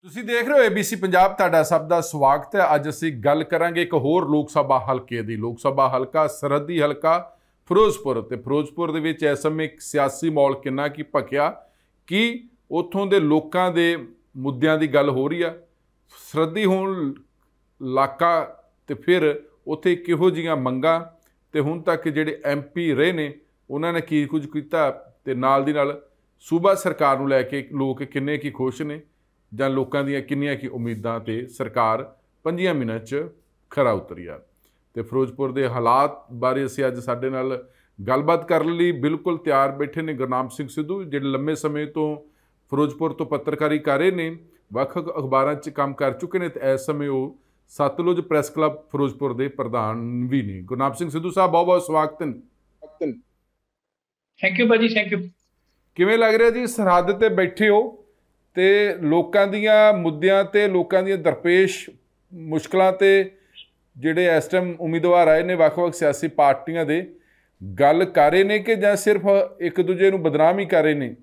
ਤੁਸੀਂ ਦੇਖ ਰਹੇ ਹੋ ABC ਪੰਜਾਬ, ਤੁਹਾਡਾ ਸਭ ਦਾ ਸਵਾਗਤ ਹੈ। ਅੱਜ ਅਸੀਂ ਗੱਲ ਕਰਾਂਗੇ ਇੱਕ ਹੋਰ ਲੋਕ ਸਭਾ ਹਲਕੇ ਦੀ। ਲੋਕ ਸਭਾ ਹਲਕਾ ਸਰਹੱਦੀ ਹਲਕਾ ਫਿਰੋਜ਼ਪੁਰ। ਤੇ ਫਿਰੋਜ਼ਪੁਰ ਦੇ ਵਿੱਚ ਇਸ ਸਮੇਂ ਇੱਕ ਸਿਆਸੀ ਮਾਹੌਲ ਕਿੰਨਾ ਕੀ ਭਖਿਆ, ਕਿ ਉੱਥੋਂ ਦੇ ਲੋਕਾਂ ਦੇ ਮੁੱਦਿਆਂ ਦੀ ਗੱਲ ਹੋ ਰਹੀ ਆ। ਸਰਹੱਦੀ ਹੋਣ ਇਲਾਕਾ ਤੇ ਫਿਰ ਉੱਥੇ ਕਿਹੋ ਜਿਹੀਆਂ ਮੰਗਾਂ ਤੇ ਹੁਣ ਤੱਕ ਜਿਹੜੇ MP ਰਹੇ ਨੇ ਉਹਨਾਂ ਨੇ ਕੀ ਕੁਝ ਕੀਤਾ, ਤੇ ਨਾਲ ਦੀ ਨਾਲ ਸੂਬਾ ਸਰਕਾਰ ਨੂੰ ਲੈ ਕੇ ਲੋਕ ਕਿੰਨੇ ਕੀ ਖੁਸ਼ ਨੇ ਜਾਂ ਲੋਕਾਂ ਦੀਆਂ ਕਿੰਨੀਆਂ ਕੀ ਉਮੀਦਾਂ ਤੇ ਸਰਕਾਰ 5 ਮਹੀਨਿਆਂ 'ਚ ਖਰਾ ਉਤਰੀ ਆ। ਤੇ ਫਿਰੋਜ਼ਪੁਰ ਦੇ ਹਾਲਾਤ ਬਾਰੇ ਅਸੀਂ ਅੱਜ ਸਾਡੇ ਨਾਲ ਗੱਲਬਾਤ ਕਰਨ ਲਈ ਬਿਲਕੁਲ ਤਿਆਰ ਬੈਠੇ ਨੇ ਗੁਰਨਾਮ ਸਿੰਘ ਸਿੱਧੂ, ਜਿਹੜੇ ਲੰਮੇ ਸਮੇਂ ਤੋਂ ਫਿਰੋਜ਼ਪੁਰ ਤੋਂ ਪੱਤਰਕਾਰੀ ਕਰ ਰਹੇ ਨੇ, ਵੱਖ ਅਖਬਾਰਾਂ 'ਚ ਕੰਮ ਕਰ ਚੁੱਕੇ ਨੇ ਤੇ ਇਸ ਸਮੇਂ ਉਹ ਸਤਲੁਜ ਪ੍ਰੈਸ ਕਲੱਬ ਫਿਰੋਜ਼ਪੁਰ ਦੇ ਪ੍ਰਧਾਨ ਵੀ ਨੇ। ਗੁਰਨਾਮ ਸਿੰਘ ਸਿੱਧੂ ਸਾਹਿਬ, ਬਹੁਤ ਬਹੁਤ ਸਵਾਗਤ ਹੈ। ਥੈਂਕ ਯੂ ਭਾਜੀ, ਥੈਂਕ ਯੂ। ਕਿਵੇਂ ਲੱਗ ਰਿਹਾ ਜੀ, ਸਰਹੱਦ ਤੇ ਬੈਠੇ ਹੋ ਤੇ ਲੋਕਾਂ ਦੀਆਂ ਮੁੱਦਿਆਂ ਤੇ ਲੋਕਾਂ ਦੀਆਂ ਦਰਪੇਸ਼ ਮੁਸ਼ਕਲਾਂ ਤੇ ਜਿਹੜੇ ਇਸ ਟਾਈਮ ਉਮੀਦਵਾਰ ਆਏ ਨੇ ਵੱਖ-ਵੱਖ ਸਿਆਸੀ ਪਾਰਟੀਆਂ ਦੇ, ਗੱਲ ਕਰ ਰਹੇ ਨੇ ਕਿ ਜਾਂ ਸਿਰਫ ਇੱਕ ਦੂਜੇ ਨੂੰ ਬਦਨਾਮ ਹੀ ਕਰ ਰਹੇ ਨੇ?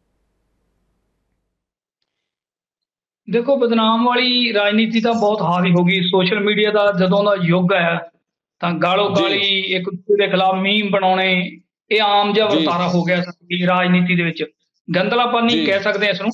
ਦੇਖੋ, ਬਦਨਾਮ ਵਾਲੀ ਰਾਜਨੀਤੀ ਤਾਂ ਬਹੁਤ ਹਾਵੀ ਹੋ ਗਈ। ਸੋਸ਼ਲ ਮੀਡੀਆ ਦਾ ਜਦੋਂ ਦਾ ਯੁੱਗ ਆਇਆ ਤਾਂ ਗਾਲੋ ਗਾਲੀ, ਇੱਕ ਦੂਜੇ ਦੇ ਖਿਲਾਫ ਮੀਮ ਬਣਾਉਣੇ, ਇਹ ਆਮ ਜਿਹਾ ਵਰਤਾਰਾ ਹੋ ਗਿਆ ਸਾਡੀ ਰਾਜਨੀਤੀ ਦੇ ਵਿੱਚ। ਗੰਦਲਾਪਾਨੀ ਕਹਿ ਸਕਦੇ ਇਸ ਨੂੰ।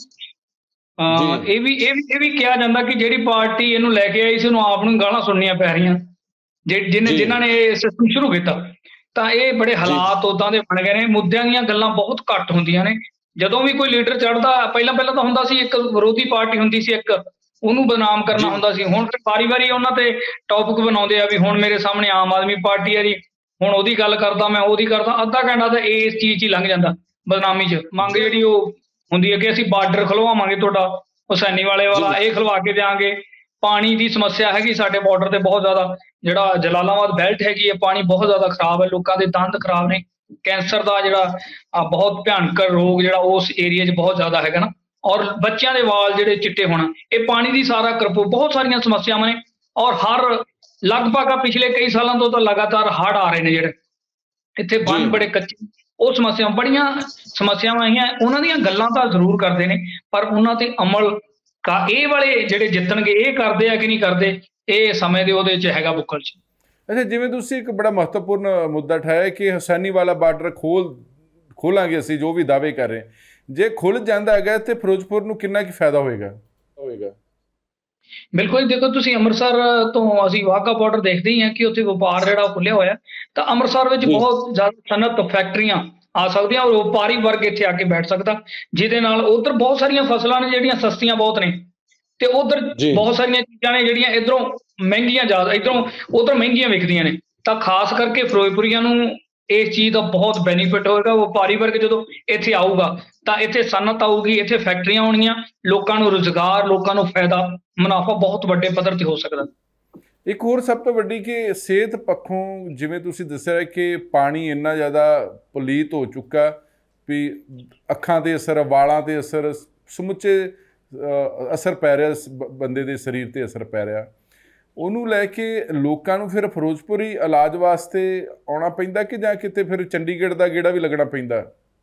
ਇਹ ਵੀ ਕਿਹਾ ਜਾਂਦਾ ਕਿ ਜਿਹੜੀ ਪਾਰਟੀ ਇਹਨੂੰ ਲੈ ਕੇ ਆਈ ਸੀ ਉਹਨੂੰ ਆਪ ਨੂੰ ਗਾਲਾਂ ਸੁਣਨੀਆਂ ਪੈ ਰਹੀਆਂ, ਜਿਨ੍ਹਾਂ ਨੇ ਇਹ ਸਿਸਟਮ ਸ਼ੁਰੂ ਕੀਤਾ। ਤਾਂ ਇਹ ਬੜੇ ਹਾਲਾਤ ਉਦਾਂ ਦੇ ਬਣ ਗਏ ਨੇ। ਮੁੱਦਿਆਂ ਦੀਆਂ ਗੱਲਾਂ ਬਹੁਤ ਘੱਟ ਹੁੰਦੀਆਂ ਨੇ। ਜਦੋਂ ਵੀ ਕੋਈ ਲੀਡਰ ਚੜ੍ਹਦਾ, ਪਹਿਲਾਂ ਤਾਂ ਹੁੰਦਾ ਸੀ ਇੱਕ ਵਿਰੋਧੀ ਪਾਰਟੀ ਹੁੰਦੀ ਸੀ, ਇੱਕ ਉਹਨੂੰ ਬਦਨਾਮ ਕਰਨਾ ਹੁੰਦਾ ਸੀ। ਹੁਣ ਫਿਰ ਵਾਰੀ ਉਹਨਾਂ ਤੇ ਟੌਪਿਕ ਬਣਾਉਂਦੇ ਆ ਵੀ ਹੁਣ ਮੇਰੇ ਸਾਹਮਣੇ ਆਮ ਆਦਮੀ ਪਾਰਟੀ ਹੈ ਜੀ, ਹੁਣ ਉਹਦੀ ਗੱਲ ਕਰਦਾ, ਮੈਂ ਉਹਦੀ ਕਰਦਾ। ਅੱਧਾ ਘੰਟਾ ਤਾਂ ਇਸ ਚੀਜ਼ 'ਚ ਹੀ ਲੰਘ ਜਾਂਦਾ ਬਦਨਾਮੀ 'ਚ। ਮੰਗ ਜਿਹੜੀ ਉਹ ਹੁੰਦੀ ਹੈ ਕਿ ਅਸੀਂ ਬਾਰਡਰ ਖੁਲਵਾਵਾਂਗੇ ਤੁਹਾਡਾ, ਹੁਸੈਨੀ ਵਾਲੇ ਵਾਲਾ ਇਹ ਖੁਲਵਾ ਕੇ ਦਿਆਂਗੇ। ਪਾਣੀ ਦੀ ਸਮੱਸਿਆ ਹੈਗੀ ਸਾਡੇ ਬਾਰਡਰ ਤੇ ਬਹੁਤ ਜ਼ਿਆਦਾ। ਜਿਹੜਾ ਜਲਾਲਾਬਾਦ ਬੈਲਟ ਹੈਗੀ ਹੈ, ਪਾਣੀ ਬਹੁਤ ਜ਼ਿਆਦਾ ਖਰਾਬ ਹੈ, ਲੋਕਾਂ ਦੇ ਦੰਦ ਖਰਾਬ ਨੇ। ਕੈਂਸਰ ਦਾ ਜਿਹੜਾ ਬਹੁਤ ਭਿਆਨਕ ਰੋਗ ਜਿਹੜਾ ਉਸ ਏਰੀਆ 'ਚ ਬਹੁਤ ਜ਼ਿਆਦਾ ਹੈਗਾ ਨਾ, ਔਰ ਬੱਚਿਆਂ ਦੇ ਵਾਲ ਜਿਹੜੇ ਚਿੱਟੇ ਹੋਣਾ, ਇਹ ਪਾਣੀ ਦੀ ਸਾਰਾ ਕਰਪੋ। ਬਹੁਤ ਸਾਰੀਆਂ ਸਮੱਸਿਆਵਾਂ ਨੇ ਔਰ ਲਗਭਗ ਪਿਛਲੇ ਕਈ ਸਾਲਾਂ ਤੋਂ ਤਾਂ ਲਗਾਤਾਰ ਹੜ੍ਹ ਆ ਰਹੇ ਨੇ। ਜਿਹੜੇ ਇੱਥੇ ਬੰਨ ਬੜੇ ਕੱਚੇ, ਉਹ ਬੜੀਆਂ ਸਮੱਸਿਆਵਾਂ ਆਈਆਂ। ਉਹਨਾਂ ਦੀਆਂ ਗੱਲਾਂ ਤਾਂ ਜ਼ਰੂਰ ਕਰਦੇ ਨੇ, ਪਰ ਉਹਨਾਂ ਤੇ ਅਮਲ ਇਹ ਵਾਲੇ ਜਿਹੜੇ ਜਿੱਤਣਗੇ ਇਹ ਕਰਦੇ ਆ ਕਿ ਨਹੀਂ ਕਰਦੇ, ਇਹ ਸਮੇਂ ਦੇ ਉਹਦੇ 'ਚ ਹੈਗਾ ਬੁੱਕਲ 'ਚ। ਅੱਛਾ, ਜਿਵੇਂ ਤੁਸੀਂ ਇੱਕ ਬੜਾ ਮਹੱਤਵਪੂਰਨ ਮੁੱਦਾ ਉਠਾਇਆ ਕਿ ਹੁਸੈਨੀ ਵਾਲਾ ਬਾਰਡਰ ਖੋਲਾਂਗੇ ਅਸੀਂ, ਜੋ ਵੀ ਦਾਅਵੇ ਕਰ ਰਹੇ, ਜੇ ਖੁੱਲ ਜਾਂਦਾ ਹੈਗਾ ਤੇ ਫਿਰੋਜ਼ਪੁਰ ਨੂੰ ਕਿੰਨਾ ਕੀ ਫਾਇਦਾ ਹੋਏਗਾ? ਬਿਲਕੁਲ। ਦੇਖੋ, ਤੁਸੀਂ ਅੰਮ੍ਰਿਤਸਰ ਤੋਂ ਅਸੀਂ ਵਾਹਗਾ ਬਾਰਡਰ ਦੇਖਦੇ ਹੀ ਹਾਂ ਕਿ ਉੱਥੇ ਵਪਾਰ ਜਿਹੜਾ ਖੁੱਲਿਆ ਹੋਇਆ, ਤਾਂ ਅੰਮ੍ਰਿਤਸਰ ਵਿੱਚ ਬਹੁਤ ਜ਼ਿਆਦਾ ਸਨਅਤ ਫੈਕਟਰੀਆਂ ਆ ਸਕਦੀਆਂ ਔਰ ਵਪਾਰੀ ਵਰਗ ਇੱਥੇ ਆ ਕੇ ਬੈਠ ਸਕਦਾ, ਜਿਹਦੇ ਨਾਲ ਉਧਰ ਬਹੁਤ ਸਾਰੀਆਂ ਫਸਲਾਂ ਨੇ ਜਿਹੜੀਆਂ ਸਸਤੀਆਂ ਬਹੁਤ ਨੇ, ਤੇ ਉਧਰ ਬਹੁਤ ਸਾਰੀਆਂ ਚੀਜ਼ਾਂ ਨੇ ਜਿਹੜੀਆਂ ਇੱਧਰੋਂ ਮਹਿੰਗੀਆਂ ਜ਼ਿਆਦਾ, ਇੱਧਰੋਂ ਉਧਰ ਮਹਿੰਗੀਆਂ ਵਿਕਦੀਆਂ ਨੇ। ਤਾਂ ਖਾਸ ਕਰਕੇ ਫਿਰੋਜ਼ਪੁਰੀਆਂ ਨੂੰ ਇਸ ਚੀਜ਼ ਦਾ ਬਹੁਤ ਬੈਨੀਫਿਟ ਹੋਏਗਾ। ਵਪਾਰੀ ਵਰਗ ਜਦੋਂ ਇੱਥੇ ਆਊਗਾ ਤਾਂ ਇੱਥੇ ਸਨਅਤ ਆਊਗੀ, ਇੱਥੇ ਫੈਕਟਰੀਆਂ ਆਉਣਗੀਆਂ, ਲੋਕਾਂ ਨੂੰ ਰੁਜ਼ਗਾਰ, ਲੋਕਾਂ ਨੂੰ ਫਾਇਦਾ, ਮੁਨਾਫਾ ਬਹੁਤ ਵੱਡੇ ਪੱਧਰ ਤੇ ਹੋ ਸਕਦਾ। ਇੱਕ ਹੋਰ ਸਭ ਤੋਂ ਵੱਡੀ ਕਿ ਸਿਹਤ ਪੱਖੋਂ, ਜਿਵੇਂ ਤੁਸੀਂ ਦੱਸਿਆ ਕਿ ਪਾਣੀ ਇੰਨਾ ਜ਼ਿਆਦਾ ਪਲੀਤ ਹੋ ਚੁੱਕਾ ਵੀ ਅੱਖਾਂ 'ਤੇ ਅਸਰ, ਵਾਲਾਂ 'ਤੇ ਅਸਰ, ਸਮੁੱਚੇ ਅਸਰ ਪੈ ਰਿਹਾ, ਬੰਦੇ ਦੇ ਸਰੀਰ 'ਤੇ ਅਸਰ ਪੈ ਰਿਹਾ। ਉਹਨੂੰ ਲੈ ਕੇ ਲੋਕਾਂ ਨੂੰ ਫਿਰ ਫਿਰੋਜ਼ਪੁਰ ਹੀ ਇਲਾਜ ਵਾਸਤੇ ਆਉਣਾ ਪੈਂਦਾ ਕਿ ਜਾਂ ਕਿਤੇ ਫਿਰ ਚੰਡੀਗੜ੍ਹ ਦਾ ਗੇੜਾ ਵੀ ਲੱਗਣਾ ਪੈਂਦਾ?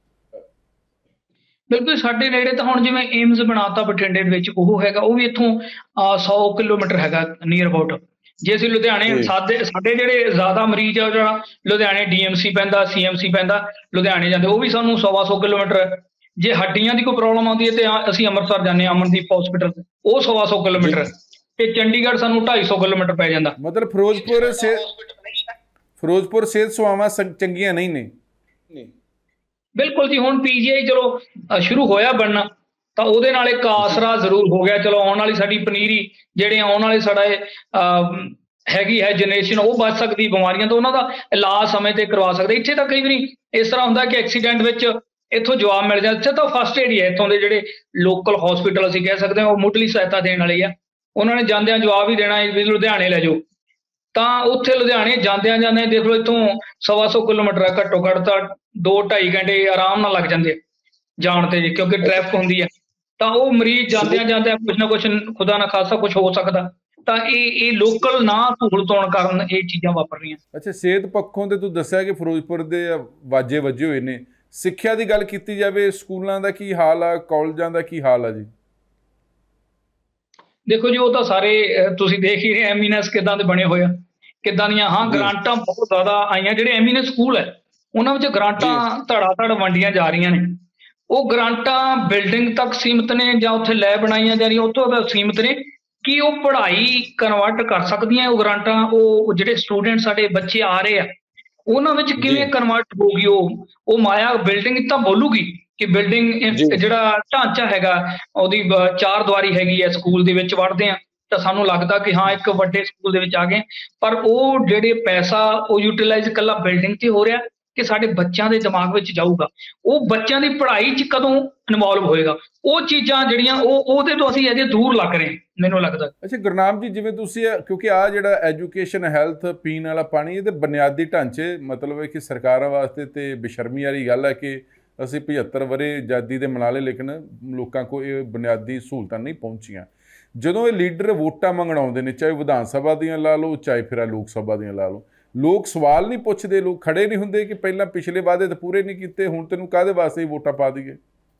ਬਿਲਕੁਲ, ਸਾਡੇ ਨੇੜੇ ਤਾਂ ਹੁਣ ਜਿਵੇਂ ਏਮਜ਼ ਬਣਾਤਾ ਬਠਿੰਡੇ ਦੇ ਵਿੱਚ, ਉਹ ਹੈਗਾ, ਉਹ ਵੀ ਇੱਥੋਂ 100 ਕਿਲੋਮੀਟਰ ਹੈਗਾ ਨੀਅਰ ਅਬਾਊਟ। ਜੇ ਅਸੀਂ ਲੁਧਿਆਣੇ, ਸਾਡੇ ਜਿਹੜੇ ਜ਼ਿਆਦਾ ਮਰੀਜ਼ ਆ, ਜਿਹੜਾ ਲੁਧਿਆਣੇ DMC ਪੈਂਦਾ, CMC ਪੈਂਦਾ, ਲੁਧਿਆਣੇ ਜਾਂਦੇ, ਉਹ ਵੀ ਸਾਨੂੰ 125 ਕਿਲੋਮੀਟਰ। ਜੇ ਹੱਡੀਆਂ ਦੀ ਕੋਈ ਪ੍ਰੋਬਲਮ ਆਉਂਦੀ ਹੈ ਤੇ ਅਸੀਂ ਅੰਮ੍ਰਿਤਸਰ ਜਾਂਦੇ ਹਾਂ, ਅਮਨਦੀਪ ਹਸਪੀਟਲ, ਉਹ 125 ਕਿਲੋਮੀਟਰ, ਤੇ ਚੰਡੀਗੜ੍ਹ ਸਾਨੂੰ 250 ਕਿਲੋਮੀਟਰ ਪੈ ਜਾਂਦਾ। ਮਤਲਬ ਫਿਰੋਜ਼ਪੁਰ ਸਿਹਤ ਸੇਵਾਵਾਂ ਚੰਗੀਆਂ ਨਹੀਂ ਨੇ। ਬਿਲਕੁਲ ਜੀ। ਹੁਣ PGI ਚਲੋ ਸ਼ੁਰੂ ਹੋਇਆ ਬਣਨਾ, ਤਾਂ ਉਹਦੇ ਨਾਲ ਇੱਕ ਆਸਰਾ ਜ਼ਰੂਰ ਹੋ ਗਿਆ। ਚਲੋ ਆਉਣ ਵਾਲੀ ਸਾਡੀ ਪਨੀਰੀ, ਜਿਹੜੇ ਆਉਣ ਵਾਲੇ ਸਾਡਾ ਹੈਗੀ ਹੈ ਜਨਰੇਸ਼ਨ, ਉਹ ਬਚ ਸਕਦੀ ਬਿਮਾਰੀਆਂ ਤੋਂ, ਉਹਨਾਂ ਦਾ ਇਲਾਜ ਸਮੇਂ ਤੇ ਕਰਵਾ ਸਕਦੇ। ਇੱਥੇ ਤਾਂ ਕਈ ਵਾਰੀ ਇਸ ਤਰ੍ਹਾਂ ਹੁੰਦਾ ਕਿ ਐਕਸੀਡੈਂਟ ਵਿੱਚ ਇੱਥੋਂ ਜਵਾਬ ਮਿਲ ਜਾਂਦਾ। ਇੱਥੇ ਤਾਂ ਫਸਟ ਏਡ ਹੀ ਹੈ। ਇੱਥੋਂ ਦੇ ਜਿਹੜੇ ਲੋਕਲ ਹਸਪੀਟਲ ਅਸੀਂ ਕਹਿ ਸਕਦੇ ਹਾਂ, ਉਹ ਮੁੱਢਲੀ ਸਹਾਇਤਾ ਦੇਣ ਵਾਲੇ ਆ। ਉਹਨਾਂ ਨੇ ਜਾਂਦਿਆਂ ਜਵਾਬ ਹੀ ਦੇਣਾ ਵੀ ਲੁਧਿਆਣੇ ਲੈ ਜਾਓ। ਤਾਂ ਉੱਥੇ ਲੁਧਿਆਣੇ ਜਾਂਦਿਆਂ ਦੇਖ ਲਓ, ਇੱਥੋਂ 125 ਕਿਲੋਮੀਟਰ ਹੈ, ਘੱਟੋ ਘੱਟ ਤਾਂ 2-2.5 ਘੰਟੇ ਆਰਾਮ ਨਾਲ ਲੱਗ ਜਾਂਦੇ ਆ ਜਾਣ ਤੇ, ਕਿਉਂਕਿ ਟ੍ਰੈਫਿਕ ਹੁੰਦੀ ਹੈ। ਤਾਂ ਉਹ ਮਰੀਜ਼ ਜਾਂਦਿਆਂ ਕੁਛ ਨਾ ਕੁਛ, ਖੁਦਾ ਨਾ ਖਾਸਾ, ਕੁਛ ਹੋ ਸਕਦਾ। ਤਾਂ ਇਹ ਲੋਕਲ ਨਾ ਸਹੂਲਤ ਹੋਣ ਕਾਰਨ ਇਹ ਚੀਜ਼ਾਂ ਵਾਪਰ ਰਹੀਆਂ। ਅੱਛਾ, ਸਿਹਤ ਪੱਖੋਂ ਤੇ ਤੂੰ ਦੱਸਿਆ ਕਿ ਫਿਰੋਜ਼ਪੁਰ ਦੇ ਵਾਜੇ ਵੱਜੇ ਹੋਏ ਨੇ। ਸਿੱਖਿਆ ਦੀ ਗੱਲ ਕੀਤੀ ਜਾਵੇ, ਸਕੂਲਾਂ ਦਾ ਕੀ ਹਾਲ ਆ, ਕਾਲਜਾਂ ਦਾ ਕੀ ਹਾਲ ਆ ਜੀ? ਦੇਖੋ ਜੀ, ਉਹ ਤਾਂ ਸਾਰੇ ਤੁਸੀਂ ਦੇਖ ਹੀ ਰਹੇ ਐਮੀਨੈਸ ਕਿੱਦਾਂ ਦੇ ਬਣੇ ਹੋਏ ਆ, ਕਿੱਦਾਂ ਦੀਆਂ। ਹਾਂ, ਗ੍ਰਾਂਟਾਂ ਬਹੁਤ ਜ਼ਿਆਦਾ ਆਈਆਂ। ਜਿਹੜੇ ਐਮੀਨੈਸ ਸਕੂਲ ਹੈ ਉਹਨਾਂ ਵਿੱਚ ਗ੍ਰਾਂਟਾਂ ਧੜਾ ਧੜ ਵੰਡੀਆਂ ਜਾ ਰਹੀਆਂ ਨੇ। ਉਹ ਗ੍ਰਾਂਟਾਂ ਬਿਲਡਿੰਗ ਤੱਕ ਸੀਮਿਤ ਨੇ ਜਾਂ ਉੱਥੇ ਲੈ ਬਣਾਈਆਂ ਜਾ ਰਹੀਆਂ ਉੱਥੋਂ ਤੱਕ ਸੀਮਿਤ ਨੇ ਕਿ ਉਹ ਪੜ੍ਹਾਈ ਕਨਵਰਟ ਕਰ ਸਕਦੀਆਂ ਉਹ ਗ੍ਰਾਂਟਾਂ। ਉਹ ਜਿਹੜੇ ਸਟੂਡੈਂਟ ਸਾਡੇ ਬੱਚੇ ਆ ਰਹੇ ਆ ਉਹਨਾਂ ਵਿੱਚ ਕਿਵੇਂ ਕਨਵਰਟ ਹੋਊਗੀ ਉਹ ਮਾਇਆ। ਬਿਲਡਿੰਗ ਤਾਂ ਬੋਲੂਗੀ ਕਿ ਬਿਲਡਿੰਗ ਜਿਹੜਾ ਢਾਂਚਾ ਹੈਗਾ ਉਹਦੀ 4 ਦੀਵਾਰੀ ਹੈਗੀ ਹੈ, ਸਕੂਲ ਦੇ ਵਿੱਚ ਵੜਦੇ ਆ ਤਾਂ ਸਾਨੂੰ ਲੱਗਦਾ ਕਿ ਹਾਂ ਇੱਕ ਵੱਡੇ ਸਕੂਲ ਦੇ ਵਿੱਚ ਆ ਗਏ। ਪਰ ਉਹ ਜਿਹੜੇ ਪੈਸਾ ਉਹ ਯੂਟੀਲਾਈਜ਼ ਇਕੱਲਾ ਬਿਲਡਿੰਗ ਤੇ ਹੋ ਰਿਹਾ ਕਿ ਸਾਡੇ ਬੱਚਿਆਂ ਦੇ ਦਿਮਾਗ ਵਿੱਚ ਜਾਊਗਾ, ਉਹ ਬੱਚਿਆਂ ਦੀ ਪੜ੍ਹਾਈ 'ਚ ਕਦੋਂ ਇਨਵੋਲਵ ਹੋਏਗਾ। ਉਹ ਚੀਜ਼ਾਂ ਜਿਹੜੀਆਂ ਉਹਦੇ ਤੋਂ ਅਸੀਂ ਅਜੇ ਦੂਰ ਲੱਗ ਰਹੇ ਮੈਨੂੰ ਲੱਗਦਾ। ਅੱਛਾ ਗੁਰਨਾਮ ਜੀ, ਜਿਵੇਂ ਤੁਸੀਂ ਕਿਉਂਕਿ ਆ ਜਿਹੜਾ ਐਜੂਕੇਸ਼ਨ, ਹੈਲਥ, ਪੀਣ ਵਾਲਾ ਪਾਣੀ, ਇਹਦੇ ਬੁਨਿਆਦੀ ਢਾਂਚੇ ਮਤਲਬ ਹੈ ਕਿ ਸਰਕਾਰਾਂ ਵਾਸਤੇ ਤੇ ਬੇਸ਼ਰਮੀ ਵਾਲੀ ਗੱਲ ਹੈ ਕਿ ਅਸੀਂ 75 ਵਰੇ ਆਜ਼ਾਦੀ ਦੇ ਮਨਾ ਲਏ ਲੇਕਿਨ ਲੋਕਾਂ ਕੋਲ ਇਹ ਬੁਨਿਆਦੀ ਸਹੂਲਤਾਂ ਨਹੀਂ ਪਹੁੰਚੀਆਂ। ਜਦੋਂ ਇਹ ਲੀਡਰ ਵੋਟਾਂ ਮੰਗਣ ਆਉਂਦੇ ਨੇ, ਚਾਹੇ ਵਿਧਾਨ ਸਭਾ ਦੀਆਂ ਲਾ ਲਓ ਚਾਹੇ ਫਿਰ ਲੋਕ ਸਭਾ ਦੀਆਂ ਲਾ ਲਓ, ਲੋਕ ਸਵਾਲ ਨਹੀਂ ਪੁੱਛਦੇ, ਲੋਕ ਖੜੇ ਨਹੀਂ ਹੁੰਦੇ ਕਿ ਪਹਿਲਾਂ ਪਿਛਲੇ ਵਾਅਦੇ ਤਾਂ ਪੂਰੇ ਨਹੀਂ ਕੀਤੇ, ਹੁਣ ਤੈਨੂੰ ਕਾਹਦੇ ਵਾਸਤੇ ਵੋਟਾਂ ਪਾ ਦਈਏ।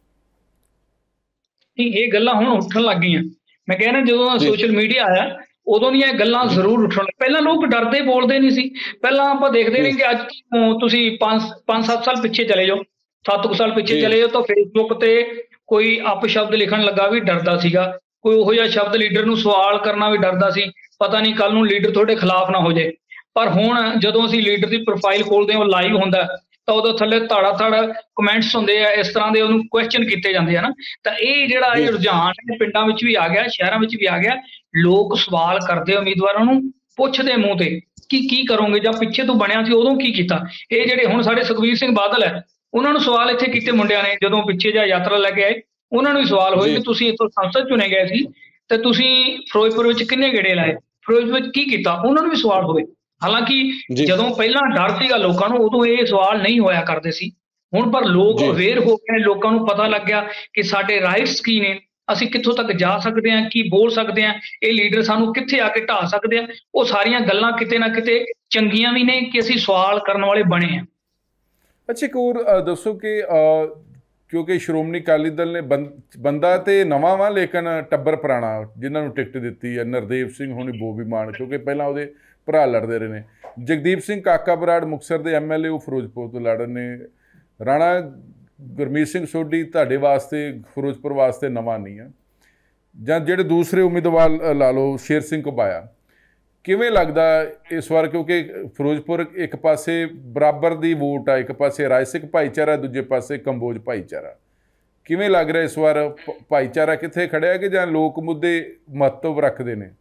ਇਹ ਗੱਲਾਂ ਹੁਣ ਉੱਠਣ ਲੱਗ ਗਈਆਂ। ਮੈਂ ਕਹਿੰਦਾ ਜਦੋਂ ਸੋਸ਼ਲ ਮੀਡੀਆ ਆਇਆ ਉਦੋਂ ਦੀਆਂ ਇਹ ਗੱਲਾਂ ਜ਼ਰੂਰ ਉੱਠਣ ਲੱਗ। ਪਹਿਲਾਂ ਲੋਕ ਡਰਦੇ ਬੋਲਦੇ ਨਹੀਂ ਸੀ। ਪਹਿਲਾਂ ਆਪਾਂ ਦੇਖਦੇ ਰਹੇ ਕਿ ਅੱਜ ਤੁਸੀਂ 5-7 ਸਾਲ ਪਿੱਛੇ ਚਲੇ ਜਾਓ, 7 ਸਾਲ ਪਿੱਛੇ ਚਲੇ ਜਾਓ ਤਾਂ ਫੇਸਬੁੱਕ ਤੇ ਕੋਈ ਅਪਸ਼ਬਦ ਲਿਖਣ ਲੱਗਾ ਵੀ ਡਰਦਾ ਸੀਗਾ, ਕੋਈ ਉਹੋ ਜਿਹਾ ਸ਼ਬਦ ਲੀਡਰ ਨੂੰ ਸਵਾਲ ਕਰਨਾ ਵੀ ਡਰਦਾ ਸੀ, ਪਤਾ ਨਹੀਂ ਕੱਲ ਨੂੰ ਲੀਡਰ ਤੁਹਾਡੇ ਖਿਲਾਫ ਨਾ ਹੋ ਜਾਏ। ਪਰ ਹੁਣ ਜਦੋਂ ਅਸੀਂ ਲੀਡਰ ਦੀ ਪ੍ਰੋਫਾਈਲ ਖੋਲਦੇ ਹਾਂ, ਉਹ ਲਾਈਵ ਹੁੰਦਾ ਤਾਂ ਉਹਦੇ ਥੱਲੇ ਧੜਾ ਧੜ ਕਮੈਂਟਸ ਹੁੰਦੇ ਆ, ਇਸ ਤਰ੍ਹਾਂ ਦੇ ਉਹਨੂੰ ਕੁਐਸਚਨ ਕੀਤੇ ਜਾਂਦੇ ਆ ਨਾ। ਤਾਂ ਇਹ ਜਿਹੜਾ ਇਹ ਰੁਝਾਨ ਪਿੰਡਾਂ ਵਿੱਚ ਵੀ ਆ ਗਿਆ, ਸ਼ਹਿਰਾਂ ਵਿੱਚ ਵੀ ਆ ਗਿਆ। ਲੋਕ ਸਵਾਲ ਕਰਦੇ ਉਮੀਦਵਾਰਾਂ ਨੂੰ, ਪੁੱਛਦੇ ਮੂੰਹ ਤੇ ਕਿ ਕੀ ਕਰੋਗੇ ਜਾਂ ਪਿੱਛੇ ਤੋਂ ਬਣਿਆ ਸੀ ਉਦੋਂ ਕੀ ਕੀਤਾ। ਇਹ ਜਿਹੜੇ ਹੁਣ ਸਾਡੇ ਸੁਖਬੀਰ ਸਿੰਘ ਬਾਦਲ ਹੈ ਉਹਨਾਂ ਨੂੰ ਸਵਾਲ ਇੱਥੇ ਕੀਤੇ ਮੁੰਡਿਆਂ ਨੇ, ਜਦੋਂ ਪਿੱਛੇ ਜਾਂ ਯਾਤਰਾ ਲੈ ਕੇ ਆਏ ਉਹਨਾਂ ਨੂੰ ਵੀ ਸਵਾਲ ਹੋਏ ਕਿ ਤੁਸੀਂ ਇੱਥੋਂ ਸੰਸਦ ਚੁਣੇ ਗਏ ਸੀ ਤੇ ਤੁਸੀਂ ਫਿਰੋਜ਼ਪੁਰ ਵਿੱਚ ਕਿੰਨੇ ਗੇੜੇ ਲਾਏ, ਫਿਰੋਜ਼ਪੁਰ ਵਿੱਚ ਕੀ ਕੀਤਾ, ਉਹਨਾਂ ਨੂੰ ਵੀ ਸਵਾਲ ਹੋਵੇ। ਹਾਲਾਂਕਿ ਜਦੋਂ ਪਹਿਲਾਂ ਡਰ ਸੀਗਾ ਲੋਕਾਂ ਨੂੰ ਉਦੋਂ ਇਹ ਸਵਾਲ ਨਹੀਂ ਹੋਇਆ ਕਰਦੇ ਸੀ। ਹੁਣ ਪਰ ਲੋਕ ਅਵੇਅਰ ਹੋ ਗਏ ਨੇ, ਲੋਕਾਂ ਨੂੰ ਪਤਾ ਲੱਗ ਗਿਆ ਕਿ ਸਾਡੇ ਰਾਈਟਸ ਕੀ ਨੇ, ਅਸੀਂ ਕਿੱਥੋਂ ਤੱਕ ਜਾ ਸਕਦੇ ਹਾਂ, ਕੀ ਬੋਲ ਸਕਦੇ ਹਾਂ, ਇਹ ਲੀਡਰ ਸਾਨੂੰ ਕਿੱਥੇ ਆ ਕੇ ਢਾਹ ਸਕਦੇ ਆ। ਉਹ ਸਾਰੀਆਂ ਗੱਲਾਂ ਕਿਤੇ ਨਾ ਕਿਤੇ ਚੰਗੀਆਂ ਵੀ ਨੇ ਕਿ ਅਸੀਂ ਸਵਾਲ ਕਰਨ ਵਾਲੇ ਬਣੇ ਆ। ਅੱਛਾ ਇੱਕ ਹੋਰ ਦੱਸੋ ਕਿ ਕਿਉਂਕਿ ਸ਼੍ਰੋਮਣੀ ਅਕਾਲੀ ਦਲ ਨੇ ਬੰਦਾ ਤੇ ਨਵਾਂ ਵਾ ਲੇਕਿਨ ਟੱਬਰ ਪੁਰਾਣਾ ਜਿਨ੍ਹਾਂ ਨੂੰ ਟਿਕਟ ਦਿੱਤੀ ਹੈ, ਨਰਦੇਵ ਸਿੰਘ ਹੋਣੀ, ਬੋਬੀ ਮਾਨ, ਕਿਉਂਕਿ ਪਹਿਲਾਂ ਉਹਦੇ ਭਰਾ ਲੜਦੇ ਰਹੇ ਨੇ, ਜਗਦੀਪ ਸਿੰਘ ਕਾਕਾ ਬਰਾੜ ਮੁਕਤਸਰ ਦੇ MLA ਉਹ ਫਿਰੋਜ਼ਪੁਰ ਤੋਂ ਲੜ ਨੇ, ਰਾਣਾ ਗੁਰਮੀਤ ਸਿੰਘ ਸੋਢੀ ਤੁਹਾਡੇ ਵਾਸਤੇ ਫਿਰੋਜ਼ਪੁਰ ਵਾਸਤੇ ਨਵਾਂ ਨਹੀਂ ਹੈ, ਜਾਂ ਜਿਹੜੇ ਦੂਸਰੇ ਉਮੀਦਵਾਰ ਲਾ ਲਓ ਸ਼ੇਰ ਸਿੰਘ ਘੁਬਾਇਆ, ਕਿਵੇਂ ਲੱਗਦਾ ਇਸ ਵਾਰ? ਕਿਉਂਕਿ ਫਿਰੋਜ਼ਪੁਰ ਇੱਕ ਪਾਸੇ ਬਰਾਬਰ ਦੀ ਵੋਟ ਆ, ਇੱਕ ਪਾਸੇ ਰਾਏ ਸਿੱਖ ਭਾਈਚਾਰਾ, ਦੂਜੇ ਪਾਸੇ ਕੰਬੋਜ ਭਾਈਚਾਰਾ, ਕਿਵੇਂ ਲੱਗ ਰਿਹਾ ਇਸ ਵਾਰ ਭਾਈਚਾਰਾ ਕਿੱਥੇ ਖੜਿਆ ਕਿ ਜਾਂ ਲੋਕ ਮੁੱਦੇ ਮਹੱਤਵ ਰੱਖਦੇ ਨੇ?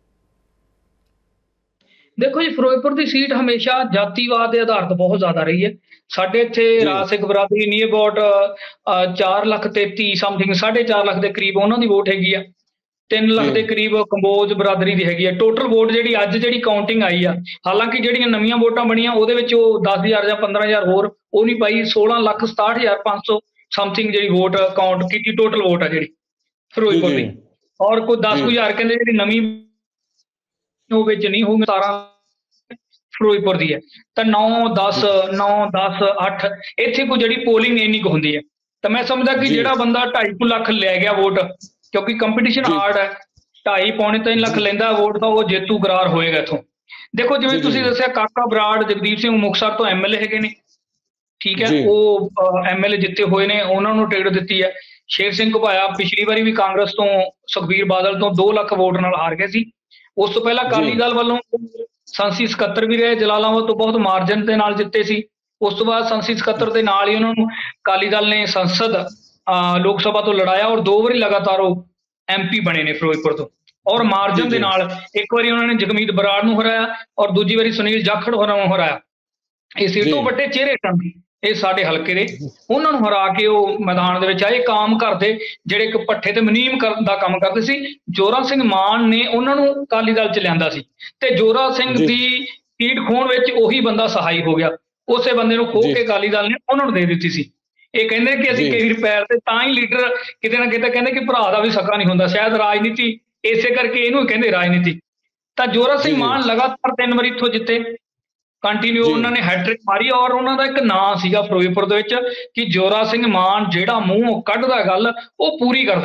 ਦੇਖੋ ਜੀ, ਫਿਰੋਜ਼ਪੁਰ ਦੀ ਸੀਟ ਹਮੇਸ਼ਾ ਜਾਤੀਵਾਦ ਦੇ ਆਧਾਰ ਤੇ ਬਹੁਤ ਜ਼ਿਆਦਾ ਰਹੀ ਹੈ। ਸਾਡੇ ਇੱਥੇ ਰਾਜ ਸਿੱਖ ਬਰਾਦਰੀ ਨੀ ਅਬਾਊਟ 4,33,000 ਸਮਥਿੰਗ 4.5 ਲੱਖ ਦੇ ਕਰੀਬ ਉਹਨਾਂ ਦੀ ਵੋਟ ਹੈਗੀ ਆ। 3 ਲੱਖ ਦੇ ਕਰੀਬ ਕੰਬੋਜ ਬਰਾਦਰੀ ਦੀ ਹੈਗੀ ਆ। ਟੋਟਲ ਵੋਟ ਜਿਹੜੀ ਅੱਜ ਜਿਹੜੀ ਕਾਊਂਟਿੰਗ ਆਈ ਆ, ਹਾਲਾਂਕਿ ਜਿਹੜੀਆਂ ਨਵੀਆਂ ਵੋਟਾਂ ਬਣੀਆਂ ਉਹਦੇ ਵਿੱਚ ਉਹ 10,000 ਜਾਂ 15,000 ਹੋਰ ਉਹ ਨਹੀਂ ਪਾਈ, 16,67,500 ਸਮਥਿੰਗ ਜਿਹੜੀ ਵੋਟ ਕਾਊਂਟ ਕੀਤੀ ਟੋਟਲ ਵੋਟ ਆ ਜਿਹੜੀ ਫਿਰੋਜ਼ਪੁਰ ਦੀ। ਔਰ ਕੋਈ 10,000 ਕਹਿੰਦੇ ਜਿਹੜੀ ਨਵੀਂ ਉਹ ਵਿੱਚ ਨਹੀਂ ਹੋਊਗੀ, 17 ਫਿਰੋਜ਼ਪੁਰ ਦੀ ਹੈ। ਤਾਂ 9-10 8 ਇੱਥੇ ਕੋਈ ਜਿਹੜੀ ਪੋਲਿੰਗ ਇੰਨੀ ਕੁ ਹੁੰਦੀ ਹੈ। ਤਾਂ ਮੈਂ ਸਮਝਦਾ ਕਿ ਜਿਹੜਾ ਬੰਦਾ 2.5 ਲੱਖ ਲੈ ਗਿਆ ਵੋਟ, ਕਿਉਂਕਿ ਕੰਪੀਟੀਸ਼ਨ ਹਾਰਡ ਹੈ, 2.5-3 ਲੱਖ ਲੈਂਦਾ ਵੋਟ ਤਾਂ ਉਹ ਜੇਤੂ ਕਰਾਰ ਹੋਏਗਾ ਇੱਥੋਂ। ਦੇਖੋ ਜਿਵੇਂ ਤੁਸੀਂ ਦੱਸਿਆ ਕਾਕਾ ਬਰਾੜ ਜਗਦੀਪ ਸਿੰਘ ਮੁਕਤਸਰ ਤੋਂ MLA ਹੈਗੇ ਨੇ, ਠੀਕ ਹੈ, ਉਹ MLA ਜਿੱਤੇ ਹੋਏ ਨੇ, ਉਹਨਾਂ ਨੂੰ ਟਿਕਟ ਦਿੱਤੀ ਹੈ। ਸ਼ੇਰ ਸਿੰਘ ਘੁਬਾਇਆ ਪਿਛਲੀ ਵਾਰੀ ਵੀ ਕਾਂਗਰਸ ਤੋਂ ਸੁਖਬੀਰ ਬਾਦਲ ਤੋਂ 2 ਲੱਖ ਵੋਟ ਨਾਲ ਹਾਰ ਗਏ ਸੀ। ਉਸ ਤੋਂ ਪਹਿਲਾਂ ਅਕਾਲੀ ਦਲ ਵੱਲੋਂ ਸੰਸਦੀ ਸਕੱਤਰ ਵੀ ਰਹੇ, ਜਲਾਲਾਬਾਦ ਤੋਂ ਬਹੁਤ ਮਾਰਜਨ ਦੇ ਨਾਲ ਜਿੱਤੇ ਸੀ। ਉਸ ਤੋਂ ਬਾਅਦ ਸੰਸਦੀ ਸਕੱਤਰ ਦੇ ਨਾਲ ਹੀ ਉਹਨਾਂ ਨੂੰ ਅਕਾਲੀ ਦਲ ਨੇ ਸੰਸਦ ਲੋਕ ਸਭਾ ਤੋਂ ਲੜਾਇਆ ਔਰ 2 ਵਾਰੀ ਲਗਾਤਾਰ ਉਹ MP ਬਣੇ ਨੇ ਫਿਰੋਜ਼ਪੁਰ ਤੋਂ ਔਰ ਮਾਰਜਨ ਦੇ ਨਾਲ। ਇੱਕ ਵਾਰੀ ਉਹਨਾਂ ਨੇ ਜਗਮੀਤ ਬਰਾੜ ਨੂੰ ਹਰਾਇਆ ਔਰ ਦੂਜੀ ਵਾਰੀ ਸੁਨੀਲ ਜਾਖੜ ਹੋਰਾਂ ਨੂੰ ਹਰਾਇਆ। ਇਹ ਸੀਟ ਤੋਂ ਵੱਡੇ ਚਿਹਰੇ ਸਨ ਇਹ ਸਾਡੇ ਹਲਕੇ ਦੇ, ਉਹਨਾਂ ਨੂੰ ਹਰਾ ਕੇ ਉਹ ਮੈਦਾਨ ਦੇ ਵਿੱਚ ਆਏ। ਕਾਮ ਕਰਦੇ ਜਿਹੜੇ ਇੱਕ ਭੱਠੇ ਤੇ ਮੁਨੀਮ ਕਰਨ ਦਾ ਕੰਮ ਕਰਦੇ ਸੀ, ਜੋਰਾ ਸਿੰਘ ਮਾਨ ਨੇ ਉਹਨਾਂ ਨੂੰ ਅਕਾਲੀ ਦਲ ਚ ਲਿਆਂਦਾ ਸੀ ਤੇ ਜੋਰਾ ਸਿੰਘ ਦੀ ਸੀਟ ਖੋਣ ਵਿੱਚ ਉਹੀ ਬੰਦਾ ਸਹਾਈ ਹੋ ਗਿਆ। ਉਸੇ ਬੰਦੇ ਨੂੰ ਖੋਹ ਕੇ ਅਕਾਲੀ ਦਲ ਨੇ ਉਹਨਾਂ ਨੂੰ ਦੇ ਦਿੱਤੀ ਸੀ। ਇਹ ਕਹਿੰਦੇ ਕਿ ਅਸੀਂ ਕਈ ਪੈਰ ਤੇ ਤਾਂ ਹੀ ਲੀਡਰ ਕਿਤੇ ਨਾ ਕਿਤੇ ਕਹਿੰਦੇ ਕਿ ਭਰਾ ਦਾ ਵੀ ਸਕਾ ਨਹੀਂ ਹੁੰਦਾ, ਸ਼ਾਇਦ ਰਾਜਨੀਤੀ ਇਸੇ ਕਰਕੇ ਇਹਨੂੰ ਕਹਿੰਦੇ ਰਾਜਨੀਤੀ। ਤਾਂ ਜੋਰਾ ਸਿੰਘ ਮਾਨ ਲਗਾਤਾਰ 3 ਵਾਰੀ ਇੱਥੋਂ ਜਿੱਤੇ, ਕੰਟੀਨਿਊ ਉਹਨਾਂ ਨੇ ਹੈਟ੍ਰਿਕ ਮਾਰੀ ਔਰ ਉਹਨਾਂ ਦਾ ਇੱਕ ਨਾਂ ਸੀਗਾ ਫਿਰੋਜ਼ਪੁਰ ਦੇ ਵਿੱਚ ਕਿ ਜੋਰਾ ਸਿੰਘ ਮਾਨ ਜਿਹੜਾ ਮੂੰਹ ਕੱਢਦਾ ਗੱਲ ਉਹ ਪੂਰੀ ਕਰਦਾ।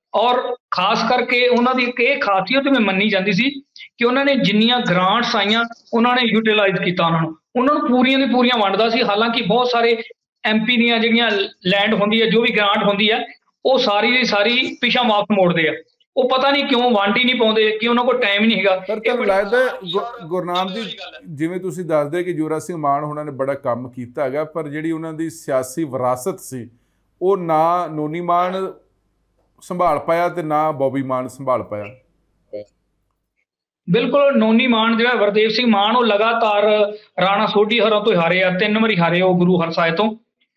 ਔਰ ਖਾਸ ਕਰਕੇ ਉਹਨਾਂ ਦੀ ਇੱਕ ਇਹ ਖਾਸੀਅਤ ਮੈਂ ਮੰਨੀ ਜਾਂਦੀ ਸੀ ਕਿ ਉਹਨਾਂ ਨੇ ਜਿੰਨੀਆਂ ਗ੍ਰਾਂਟਸ ਆਈਆਂ ਉਹਨਾਂ ਨੇ ਯੂਟਿਲਾਈਜ਼ ਕੀਤਾ, ਉਹਨਾਂ ਨੂੰ ਪੂਰੀਆਂ ਦੀ ਪੂਰੀਆਂ ਵੰਡਦਾ ਸੀ। ਹਾਲਾਂਕਿ ਬਹੁਤ ਸਾਰੇ MP ਦੀਆਂ ਜਿਹੜੀਆਂ ਲੈਂਡ ਹੁੰਦੀ ਹੈ, ਜੋ ਵੀ ਗ੍ਰਾਂਟ ਹੁੰਦੀ ਹੈ, ਉਹ ਸਾਰੀ ਦੀ ਸਾਰੀ ਪਿਛਾਂ ਵਾਪਸ ਮੋੜਦੇ ਆ। ਉਹ ਪਤਾ ਨਹੀਂ ਕਿਉਂ ਵੰਡ ਹੀ ਨਹੀਂ ਪਾਉਂਦੇ, ਕਿ ਉਹਨਾਂ ਕੋਲ ਟਾਈਮ ਨਹੀਂ ਹੈਗਾ। ਪਰ ਤੁਹਾਨੂੰ ਲੱਗਦਾ ਗੁਰਨਾਮ ਜੀ, ਜਿਵੇਂ ਤੁਸੀਂ ਦੱਸਦੇ ਕਿ ਯੁਵਰਾਜ ਸਿੰਘ ਮਾਨ ਉਹਨਾਂ ਨੇ ਬੜਾ ਕੰਮ ਕੀਤਾ ਹੈਗਾ, ਪਰ ਜਿਹੜੀ ਉਹਨਾਂ ਦੀ ਸਿਆਸੀ ਵਿਰਾਸਤ ਸੀ ਉਹ ਨਾ ਨੋਨੀ ਮਾਨ ਸੰਭਾਲ ਪਾਇਆ ਤੇ ਨਾ ਬੋਬੀ ਮਾਨ ਸੰਭਾਲ ਪਾਇਆ। ਬਿਲਕੁਲ, ਨੋਨੀ ਮਾਨ ਜਿਹੜਾ ਵਰਦੇਵ ਸਿੰਘ ਮਾਨ ਉਹ ਲਗਾਤਾਰ ਰਾਣਾ ਸੋਢੀ ਹੋਰਾਂ ਤੋਂ ਹਾਰੇ ਆ, 3 ਵਾਰੀ ਹਾਰੇ ਉਹ ਗੁਰੂ ਹਰਸਾਏ ਤੋਂ।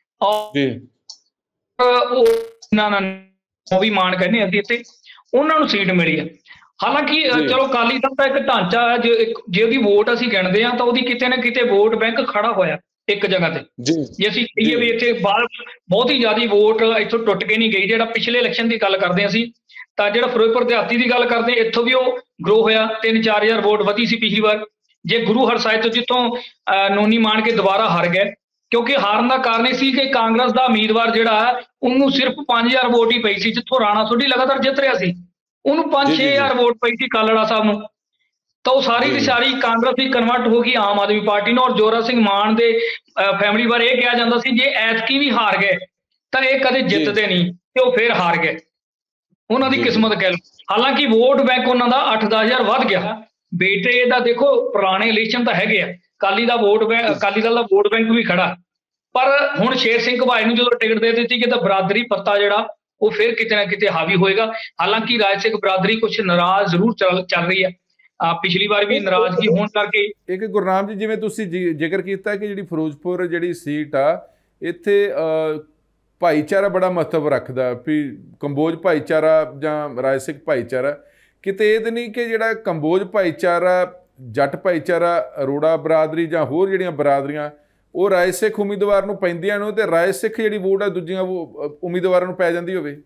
ਉਹ ਬੋਬੀ ਮਾਨ ਕਹਿੰਦੇ ਅਸੀਂ ਇੱਥੇ ਉਹਨਾਂ ਨੂੰ ਸੀਟ ਮਿਲੀ ਹੈ। ਹਾਲਾਂਕਿ ਚਲੋ ਅਕਾਲੀ ਦਲ ਦਾ ਇੱਕ ਢਾਂਚਾ ਹੈ, ਜੇ ਉਹਦੀ ਵੋਟ ਅਸੀਂ ਗਿਣਦੇ ਹਾਂ ਤਾਂ ਉਹਦੀ ਕਿਤੇ ਨਾ ਕਿਤੇ ਵੋਟ ਬੈਂਕ ਖੜਾ ਹੋਇਆ ਇੱਕ ਜਗ੍ਹਾ ਤੇ। ਜੇ ਅਸੀਂ ਕਹੀਏ ਵੀ ਇੱਥੇ ਬਹੁਤ ਹੀ ਜ਼ਿਆਦਾ ਵੋਟ ਇੱਥੋਂ ਟੁੱਟ ਕੇ ਨਹੀਂ ਗਈ। ਜਿਹੜਾ ਪਿਛਲੇ ਇਲੈਕਸ਼ਨ ਦੀ ਗੱਲ ਕਰਦੇ ਅਸੀਂ, ਤਾਂ ਜਿਹੜਾ ਫਿਰੋਜ਼ਪੁਰ ਦਿਹਾਤੀ ਦੀ ਗੱਲ ਕਰਦੇ, ਇੱਥੋਂ ਵੀ ਉਹ ਗਰੋ ਹੋਇਆ, 3-4 ਹਜ਼ਾਰ ਵੋਟ ਵਧੀ ਸੀ ਪਿਛਲੀ ਵਾਰ। ਜੇ ਗੁਰੂ ਹਰਸਾਏ ਤੋਂ ਜਿੱਥੋਂ ਨੋਨੀ ਮਾਨ ਕੇ ਦੁਬਾਰਾ ਹਾਰ ਗਏ, ਕਿਉਂਕਿ ਹਾਰਨ ਦਾ ਕਾਰਨ ਇਹ ਸੀ ਕਿ ਕਾਂਗਰਸ ਦਾ ਉਮੀਦਵਾਰ ਜਿਹੜਾ ਹੈ ਉਹਨੂੰ ਸਿਰਫ 5000 ਵੋਟ ਹੀ ਪਈ ਸੀ, ਜਿੱਥੋਂ ਰਾਣਾ ਸੋਢੀ ਲਗਾਤਾਰ ਜਿੱਤ ਰਿਹਾ ਸੀ, ਉਹਨੂੰ 5-6 ਹਜ਼ਾਰ ਵੋਟ ਪਈ ਸੀ ਕਾਲੜਾ ਸਾਹਿਬ ਨੂੰ। ਤਾਂ ਉਹ ਸਾਰੀ ਦੀ ਸਾਰੀ ਕਾਂਗਰਸ ਦੀ ਕਨਵਰਟ ਹੋ ਗਈ ਆਮ ਆਦਮੀ ਪਾਰਟੀ ਨੂੰ। ਔਰ ਯੁਵਰਾਜ ਸਿੰਘ ਮਾਨ ਦੇ ਫੈਮਿਲੀ ਬਾਰੇ ਇਹ ਕਿਹਾ ਜਾਂਦਾ ਸੀ ਜੇ ਐਤਕੀ ਵੀ ਹਾਰ ਗਏ ਤਾਂ ਇਹ ਕਦੇ ਜਿੱਤਦੇ ਨਹੀਂ, ਤੇ ਉਹ ਫਿਰ ਹਾਰ ਗਏ। ਉਹਨਾਂ ਦੀ ਕਿਸਮਤ ਕਹਿ ਲਓ। ਹਾਲਾਂਕਿ ਵੋਟ ਬੈਂਕ ਉਹਨਾਂ ਦਾ 8-10 ਹਜ਼ਾਰ ਵੱਧ ਗਿਆ। ਬੇਟੇ ਦਾ ਦੇਖੋ ਪੁਰਾਣੇ ਇਲੈਕਸ਼ਨ ਤਾਂ ਹੈਗੇ ਆ, ਅਕਾਲੀ ਦਲ ਦਾ ਵੋਟ ਬੈਂਕ ਵੀ ਖੜਾ, ਪਰ ਹੁਣ ਸ਼ੇਰ ਸਿੰਘ ਘਬਾਏ ਨੂੰ ਜਦੋਂ ਟਿਕਟ ਦੇ ਦਿੱਤੀ ਕਿ ਤਾਂ ਬਰਾਦਰੀ ਪੱਤਾ ਜਿਹੜਾ ਉਹ ਫਿਰ ਕਿਤੇ ਨਾ ਕਿਤੇ ਹਾਵੀ ਹੋਏਗਾ। ਹਾਲਾਂਕਿ ਰਾਜ ਸਿੰਘ ਬਰਾਦਰੀ ਕੁਝ ਨਾਰਾਜ਼ ਜ਼ਰੂਰ ਚੱਲ ਰਹੀ ਹੈ, ਪਿਛਲੀ ਵਾਰ ਵੀ ਨਾਰਾਜ਼ਗੀ ਹੋਣ ਕਰਕੇ। ਇੱਕ ਗੁਰਨਾਮ ਜੀ, ਜਿਵੇਂ ਤੁਸੀਂ ਜ਼ਿਕਰ ਕੀਤਾ ਕਿ ਜਿਹੜੀ ਫਿਰੋਜ਼ਪੁਰ ਜਿਹੜੀ ਸੀਟ ਆ, ਇੱਥੇ ਭਾਈਚਾਰਾ ਬੜਾ ਮਹੱਤਵ ਰੱਖਦਾ, ਵੀ ਕੰਬੋਜ ਭਾਈਚਾਰਾ ਜਾਂ ਰਾਜ ਸਿੰਘ ਭਾਈਚਾਰਾ। ਕਿਤੇ ਇਹ ਤਾਂ ਨਹੀਂ ਕਿ ਜਿਹੜਾ ਕੰਬੋਜ ਭਾਈਚਾਰਾ, ਜੱਟ ਭਾਈਚਾਰਾ, ਅਰੋੜਾ ਬਰਾਦਰੀ ਜਾਂ ਹੋਰ ਜਿਹੜੀਆਂ ਬਰਾਦਰੀਆਂ ਉਹ ਰਾਜ ਸਿੱਖ ਉਮੀਦਵਾਰ ਨੂੰ ਪੈਂਦੀਆਂ ਨੇ, ਤੇ ਰਾਜ ਸਿੱਖ ਜਿਹੜੀ ਵੋਟ ਆ ਦੂਜੀਆਂ ਉਮੀਦਵਾਰਾਂ ਨੂੰ ਪੈ ਜਾਂਦੀ ਹੋਵੇ?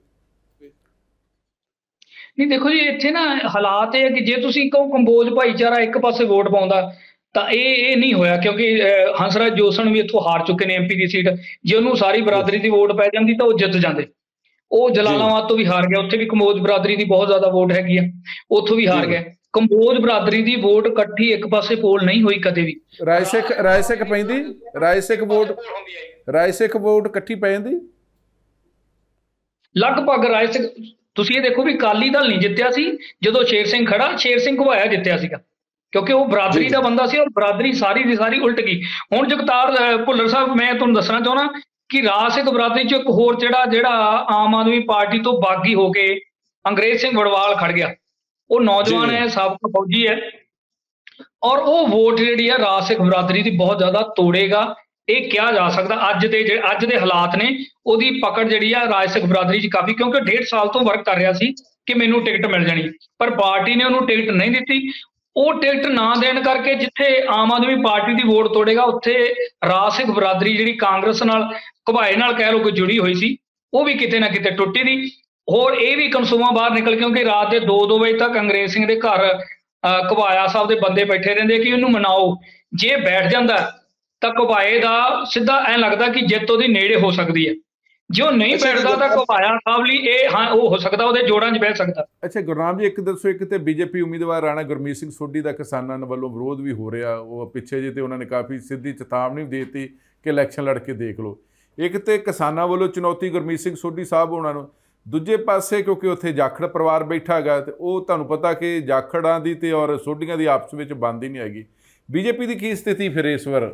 ਨਹੀਂ ਦੇਖੋ ਜੀ, ਇੱਥੇ ਨਾ ਹਾਲਾਤ ਇਹ ਹੈ ਕਿ ਜੇ ਤੁਸੀਂ ਕਹੋ ਕੰਬੋਜ ਭਾਈਚਾਰਾ ਇੱਕ ਪਾਸੇ ਵੋਟ ਪਾਉਂਦਾ ਤਾਂ ਇਹ ਨਹੀਂ ਹੋਇਆ, ਕਿਉਂਕਿ ਹੰਸਰਾਜ ਜੋਸਣ ਵੀ ਇੱਥੋਂ ਹਾਰ ਚੁੱਕੇ ਨੇ MP ਦੀ ਸੀਟ। ਜੇ ਉਹਨੂੰ ਸਾਰੀ ਬਰਾਦਰੀ ਦੀ ਵੋਟ ਪੈ ਜਾਂਦੀ ਤਾਂ ਉਹ ਜਿੱਤ ਜਾਂਦੇ। ਉਹ ਜਲਾਲਾਬਾਦ ਤੋਂ ਵੀ ਹਾਰ ਗਿਆ, ਉੱਥੇ ਵੀ ਕੰਬੋਜ ਬਰਾਦਰੀ ਦੀ ਬਹੁਤ ਜ਼ਿਆਦਾ ਵੋਟ ਹੈਗੀ ਆ, ਉੱਥੋਂ ਵੀ ਹਾਰ ਗਏ। ਕੰਬੋਜ ਬਰਾਦਰੀ ਦੀ ਵੋਟ ਇਕੱਠੀ ਇੱਕ ਪਾਸੇ ਪੋਲ ਨਹੀਂ ਹੋਈ ਕਦੇ ਵੀ। ਰਾਜ ਸਿੱਖ ਪੈਂਦੀ, ਰਾਜ ਸਿੱਖ ਵੋਟ ਇਕੱਠੀ ਪੈ ਜਾਂਦੀ ਲਗਭਗ। ਰਾਜ ਸਿੱਖ ਤੁਸੀਂ ਇਹ ਦੇਖੋ ਵੀ ਅਕਾਲੀ ਦਲ ਨਹੀਂ ਜਿੱਤਿਆ ਸੀ ਜਦੋਂ ਸ਼ੇਰ ਸਿੰਘ ਖੜਾ, ਸ਼ੇਰ ਸਿੰਘ ਘੁਬਾਇਆ ਜਿੱਤਿਆ ਸੀਗਾ, ਕਿਉਂਕਿ ਉਹ ਬਰਾਦਰੀ ਦਾ ਬੰਦਾ ਸੀ, ਔਰ ਬਰਾਦਰੀ ਸਾਰੀ ਦੀ ਸਾਰੀ ਉਲਟ ਗਈ। ਹੁਣ ਜਗਤਾਰ ਭੁੱਲਰ ਸਾਹਿਬ, ਮੈਂ ਤੁਹਾਨੂੰ ਦੱਸਣਾ ਚਾਹੁੰਦਾ ਕਿ ਰਾਜ ਸਿੰਘ ਬਰਾਦਰੀ ਚ ਇੱਕ ਹੋਰ ਜਿਹੜਾ ਆਮ ਆਦਮੀ ਪਾਰਟੀ ਤੋਂ ਬਾਗੀ ਹੋ ਕੇ ਅੰਗਰੇਜ਼ ਸਿੰਘ ਵੜਵਾਲ ਖੜ ਗਿਆ। ਉਹ ਨੌਜਵਾਨ ਹੈ, ਸਾਬਕਾ ਫੌਜੀ ਹੈ, ਔਰ ਉਹ ਵੋਟ ਜਿਹੜੀ ਹੈ ਰਾਜ ਸਿੰਘ ਬਰਾਦਰੀ ਦੀ ਬਹੁਤ ਜ਼ਿਆਦਾ ਤੋੜੇਗਾ, ਇਹ ਕਿਹਾ ਜਾ ਸਕਦਾ। ਅੱਜ ਦੇ ਹਾਲਾਤ ਨੇ ਉਹਦੀ ਪਕੜ ਜਿਹੜੀ ਆ ਰਾਜ ਸਿੰਘ ਬਰਾਦਰੀ 'ਚ ਕਾਫੀ, ਕਿਉਂਕਿ 1.5 ਸਾਲ ਤੋਂ ਵਰਕ ਕਰ ਰਿਹਾ ਸੀ ਕਿ ਮੈਨੂੰ ਟਿਕਟ ਮਿਲ ਜਾਣੀ, ਪਰ ਪਾਰਟੀ ਨੇ ਉਹਨੂੰ ਟਿਕਟ ਨਹੀਂ ਦਿੱਤੀ। ਉਹ ਟਿਕਟ ਨਾ ਦੇਣ ਕਰਕੇ ਜਿੱਥੇ ਆਮ ਆਦਮੀ ਪਾਰਟੀ ਦੀ ਵੋਟ ਤੋੜੇਗਾ, ਉੱਥੇ ਰਾਜ ਸਿੰਘ ਬਰਾਦਰੀ ਜਿਹੜੀ ਕਾਂਗਰਸ ਨਾਲ ਘੁਬਾਏ ਨਾਲ ਕਹਿ ਲਓ ਕਿ ਜੁੜੀ ਹੋਈ ਸੀ, ਉਹ ਵੀ ਕਿਤੇ ਨਾ ਕਿਤੇ ਟੁੱਟੀ ਦੀ। ਹੋਰ ਇਹ ਵੀ ਕਨਸੂਆਂ ਬਾਹਰ ਨਿਕਲ, ਕਿਉਂਕਿ ਰਾਤ ਦੇ 2-2 ਵਜੇ ਤੱਕ ਅੰਗਰੇਜ਼ ਸਿੰਘ ਦੇ ਘਰ ਘੁਬਾਇਆ ਸਾਹਿਬ ਦੇ ਬੰਦੇ ਬੈਠੇ ਰਹਿੰਦੇ ਕਿ ਉਹਨੂੰ ਮਨਾਓ। ਜੇ ਬੈਠ ਜਾਂਦਾ ਤਾਂ ਘੁਬਾਏ ਦਾ ਸਿੱਧਾ ਐਂ ਲੱਗਦਾ ਕਿ ਜਿੱਤ ਉਹਦੀ ਨੇੜੇ ਹੋ ਸਕਦੀ ਹੈ। ਜੇ ਉਹ ਨਹੀਂ ਬੈਠਦਾ ਤਾਂ ਘੁਬਾਇਆ ਸਾਹਿਬ ਲਈ ਉਹ ਹੋ ਸਕਦਾ, ਉਹਦੇ ਜੋੜਾਂ 'ਚ ਬਹਿ ਸਕਦਾ। ਅੱਛਾ ਗੁਰਨਾਮ ਜੀ, ਇੱਕ ਦੱਸੋ, ਇੱਕ ਤੇ BJP ਉਮੀਦਵਾਰ ਰਾਣਾ ਗੁਰਮੀਤ ਸਿੰਘ ਸੋਢੀ ਦਾ ਕਿਸਾਨਾਂ ਵੱਲੋਂ ਵਿਰੋਧ ਵੀ ਹੋ ਰਿਹਾ, ਉਹ ਪਿੱਛੇ ਜਿਹੇ ਤੇ ਉਹਨਾਂ ਨੇ ਕਾਫੀ ਸਿੱਧੀ ਚੇਤਾਵਨੀ ਵੀ ਦੇ ਦਿੱਤੀ ਕਿ ਇਲੈਕਸ਼ਨ ਲੜ ਕੇ ਦੇਖ ਲਓ। ਇੱਕ ਤੇ ਕਿਸਾਨਾਂ ਵੱਲੋਂ ਚੁਣੌਤੀ ਗੁਰਮੀਤ ਸਿੰਘ ਸੋਢੀ ਸਾਹਿਬ ਉਹਨਾਂ ਨੂੰ, ਦੂਜੇ ਪਾਸੇ ਕਿਉਂਕਿ ਉੱਥੇ ਜਾਖੜ ਪਰਿਵਾਰ ਬੈਠਾ ਹੈਗਾ, ਤੇ ਉਹ ਤੁਹਾਨੂੰ ਪਤਾ ਕਿ ਜਾਖੜਾਂ ਦੀ ਤੇ ਔਰ ਸੋਢੀਆਂ ਦੀ ਆਪਸ ਵਿੱਚ ਬਣਦੀ ਨਹੀਂ ਹੈਗੀ। BJP ਦੀ ਕੀ ਸਥਿਤੀ ਫਿਰ ਇਸ ਵਾਰ?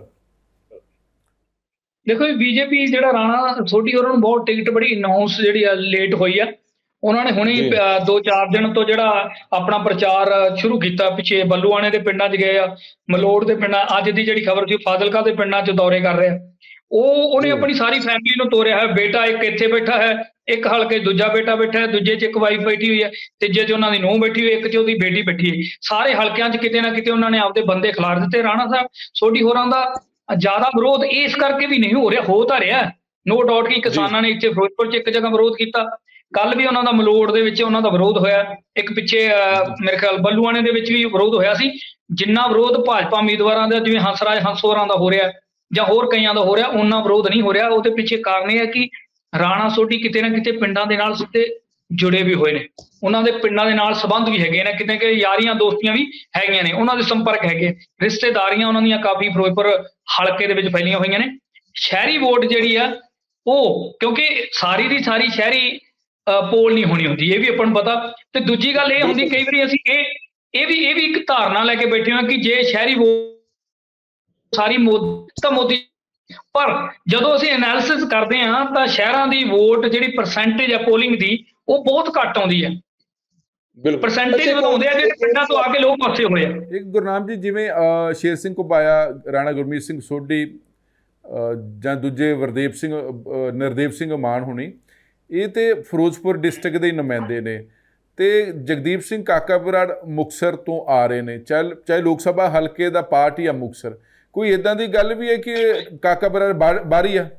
ਦੇਖੋ ਜੀ, BJP ਜਿਹੜਾ ਰਾਣਾ ਸੋਢੀ ਉਹਨਾਂ ਨੂੰ ਬਹੁਤ ਟਿਕਟ ਬੜੀ ਅਨਾਉਂਸ ਜਿਹੜੀ ਆ ਲੇਟ ਹੋਈ ਆ। ਉਹਨਾਂ ਨੇ ਹੁਣੇ 2-4 ਦਿਨ ਤੋਂ ਜਿਹੜਾ ਆਪਣਾ ਪ੍ਰਚਾਰ ਸ਼ੁਰੂ ਕੀਤਾ, ਪਿੱਛੇ ਬੱਲੂਆਣੇ ਦੇ ਪਿੰਡਾਂ 'ਚ ਗਏ ਆ, ਮਲੋੜ ਦੇ ਪਿੰਡਾਂ, ਅੱਜ ਦੀ ਜਿਹੜੀ ਖਬਰ ਸੀ ਫਾਜ਼ਿਲਕਾ ਦੇ ਪਿੰਡਾਂ 'ਚ ਦੌਰੇ ਕਰ ਰਿਹਾ। ਉਹਨੇ ਆਪਣੀ ਸਾਰੀ ਫੈਮਿਲੀ ਨੂੰ ਤੋਰਿਆ ਹੈ। ਬੇਟਾ ਇੱਕ ਇੱਥੇ ਬੈਠਾ ਹੈ, ਇੱਕ ਹਲਕੇ ਦੂਜਾ ਬੇਟਾ ਬੈਠਾ ਹੈ, ਦੂਜੇ 'ਚ ਇੱਕ ਵਾਈਫ ਬੈਠੀ ਹੋਈ ਹੈ, ਤੀਜੇ 'ਚ ਉਹਨਾਂ ਦੀ ਨੂੰਹ ਬੈਠੀ ਹੋਈ ਹੈ, ਇੱਕ 'ਚ ਉਹਦੀ ਬੇਟੀ ਬੈਠੀ ਹੈ। ਸਾਰੇ ਹਲਕਿਆਂ 'ਚ ਕਿਤੇ ਨਾ ਕਿਤੇ ਉਹਨਾਂ ਨੇ ਆਪਦੇ ਬੰਦੇ ਖਿਲਾਰ ਦਿੱਤੇ। ਰਾਣਾ ਸਾਹਿਬ ਸੋਢੀ ਹੋਰਾਂ ਦਾ ਜ਼ਿਆਦਾ ਵਿਰੋਧ ਇਸ ਕਰਕੇ ਵੀ ਨਹੀਂ ਹੋ ਰਿਹਾ, ਹੋ ਤਾਂ ਰਿਹਾ ਨੋ ਡਾਊਟ ਕਿ ਕਿਸਾਨਾਂ ਨੇ ਇੱਥੇ ਫਿਰੋਜ਼ਪੁਰ 'ਚ ਇੱਕ ਜਗ੍ਹਾ ਵਿਰੋਧ ਕੀਤਾ, ਕੱਲ ਵੀ ਉਹਨਾਂ ਦਾ ਮਲੋੜ ਦੇ ਵਿੱਚ ਉਹਨਾਂ ਦਾ ਵਿਰੋਧ ਹੋਇਆ, ਇੱਕ ਪਿੱਛੇ ਮੇਰੇ ਖਿਆਲ ਬੱਲੂਆਣੇ ਦੇ ਵਿੱਚ ਵੀ ਵਿਰੋਧ ਹੋਇਆ ਸੀ। ਜਿੰਨਾ ਵਿਰੋਧ ਭਾਜਪਾ ਉਮੀਦਵਾਰਾਂ ਦਾ ਜਿਵੇਂ ਹੰਸ ਹੋਰਾਂ ਦਾ ਹੋ ਰਿਹਾ ਜਾਂ ਹੋਰ ਕਈਆਂ ਦਾ ਹੋ ਰਿਹਾ, ਉਹਨਾਂ ਵਿਰੋਧ ਨਹੀਂ ਹੋ ਰਿਹਾ। ਉਹਦੇ ਪਿੱਛੇ ਕਾਰਨ ਇਹ ਹੈ ਕਿ ਰਾਣਾ ਸੋਢੀ ਕਿਤੇ ਨਾ ਕਿਤੇ ਪਿੰਡਾਂ ਦੇ ਨਾਲ ਸਿੱਧੇ ਜੁੜੇ ਵੀ ਹੋਏ ਨੇ, ਉਹਨਾਂ ਦੇ ਪਿੰਡਾਂ ਦੇ ਨਾਲ ਸੰਬੰਧ ਵੀ ਹੈਗੇ ਨੇ, ਕਿਤੇ ਕਿ ਯਾਰੀਆਂ ਦੋਸਤੀਆਂ ਵੀ ਹੈਗੀਆਂ ਨੇ, ਉਹਨਾਂ ਦੇ ਸੰਪਰਕ ਹੈਗੇ, ਰਿਸ਼ਤੇਦਾਰੀਆਂ ਉਹਨਾਂ ਦੀਆਂ ਕਾਫੀ ਫਿਰੋਜ਼ਪੁਰ ਹਲਕੇ ਦੇ ਵਿੱਚ ਫੈਲੀਆਂ ਹੋਈਆਂ ਨੇ। ਸ਼ਹਿਰੀ ਵੋਟ ਜਿਹੜੀ ਆ ਉਹ ਕਿਉਂਕਿ ਸਾਰੀ ਦੀ ਸਾਰੀ ਸ਼ਹਿਰੀ ਪੋਲ ਨਹੀਂ ਹੋਣੀ ਹੁੰਦੀ, ਇਹ ਵੀ ਆਪਾਂ ਨੂੰ ਪਤਾ। ਤੇ ਦੂਜੀ ਗੱਲ ਇਹ ਹੁੰਦੀ ਕਈ ਵਾਰੀ ਅਸੀਂ ਇਹ ਵੀ ਇੱਕ ਧਾਰਨਾ ਲੈ ਕੇ ਬੈਠੇ ਹਾਂ ਕਿ ਜੇ ਸ਼ਹਿਰੀ ਵੋਟ ਸਾਰੀ ਮੋਦੀ, ਪਰ ਜਦੋਂ ਅਸੀਂ ਐਨਾਲਿਸਿਸ ਕਰਦੇ ਹਾਂ ਤਾਂ ਸ਼ਹਿਰਾਂ ਦੀ ਵੋਟ ਜਿਹੜੀ ਪਰਸੈਂਟੇਜ ਹੈ ਪੋਲਿੰਗ ਦੀ ਉਹ ਬਹੁਤ ਘੱਟ ਆਉਂਦੀ ਹੈ। ਪਰਸੈਂਟੇਜ ਵਧਾਉਂਦੇ ਆ ਜਿਹੜੇ ਪਿੰਡਾਂ ਤੋਂ ਆ ਕੇ ਲੋਕ ਵਸੇ ਹੋਏ ਆ। ਇੱਕ ਗੁਰਨਾਮ ਜੀ, ਜਿਵੇਂ ਸ਼ੇਰ ਸਿੰਘ ਘੁਬਾਇਆ, ਰਾਣਾ ਗੁਰਮੀਤ ਸਿੰਘ ਸੋਢੀ ਜਾਂ ਦੂਜੇ ਨਰਦੇਵ ਸਿੰਘ ਮਾਨ ਹੋਣੀ, ਇਹ ਤੇ ਫਿਰੋਜ਼ਪੁਰ ਡਿਸਟ੍ਰਿਕਟ ਦੇ ਨੁਮਾਇੰਦੇ ਨੇ, ਤੇ ਜਗਦੀਪ ਸਿੰਘ ਕਾਕਾ ਬਰਾੜ ਮੁਕਤਸਰ ਤੋਂ ਆ ਰਹੇ ਨੇ, ਚਾਹੇ ਲੋਕ ਸਭਾ ਹਲਕੇ ਦਾ ਪਾਰਟ ਹੀ ਆ ਮੁਕਤਸਰ। ਕੋਈ ਇਦਾਂ ਦੀ ਗੱਲ ਵੀ ਹੈ ਕਿ ਕਾਕਾ ਬਰਾੜ ਬਾਹਰੀ ਆ?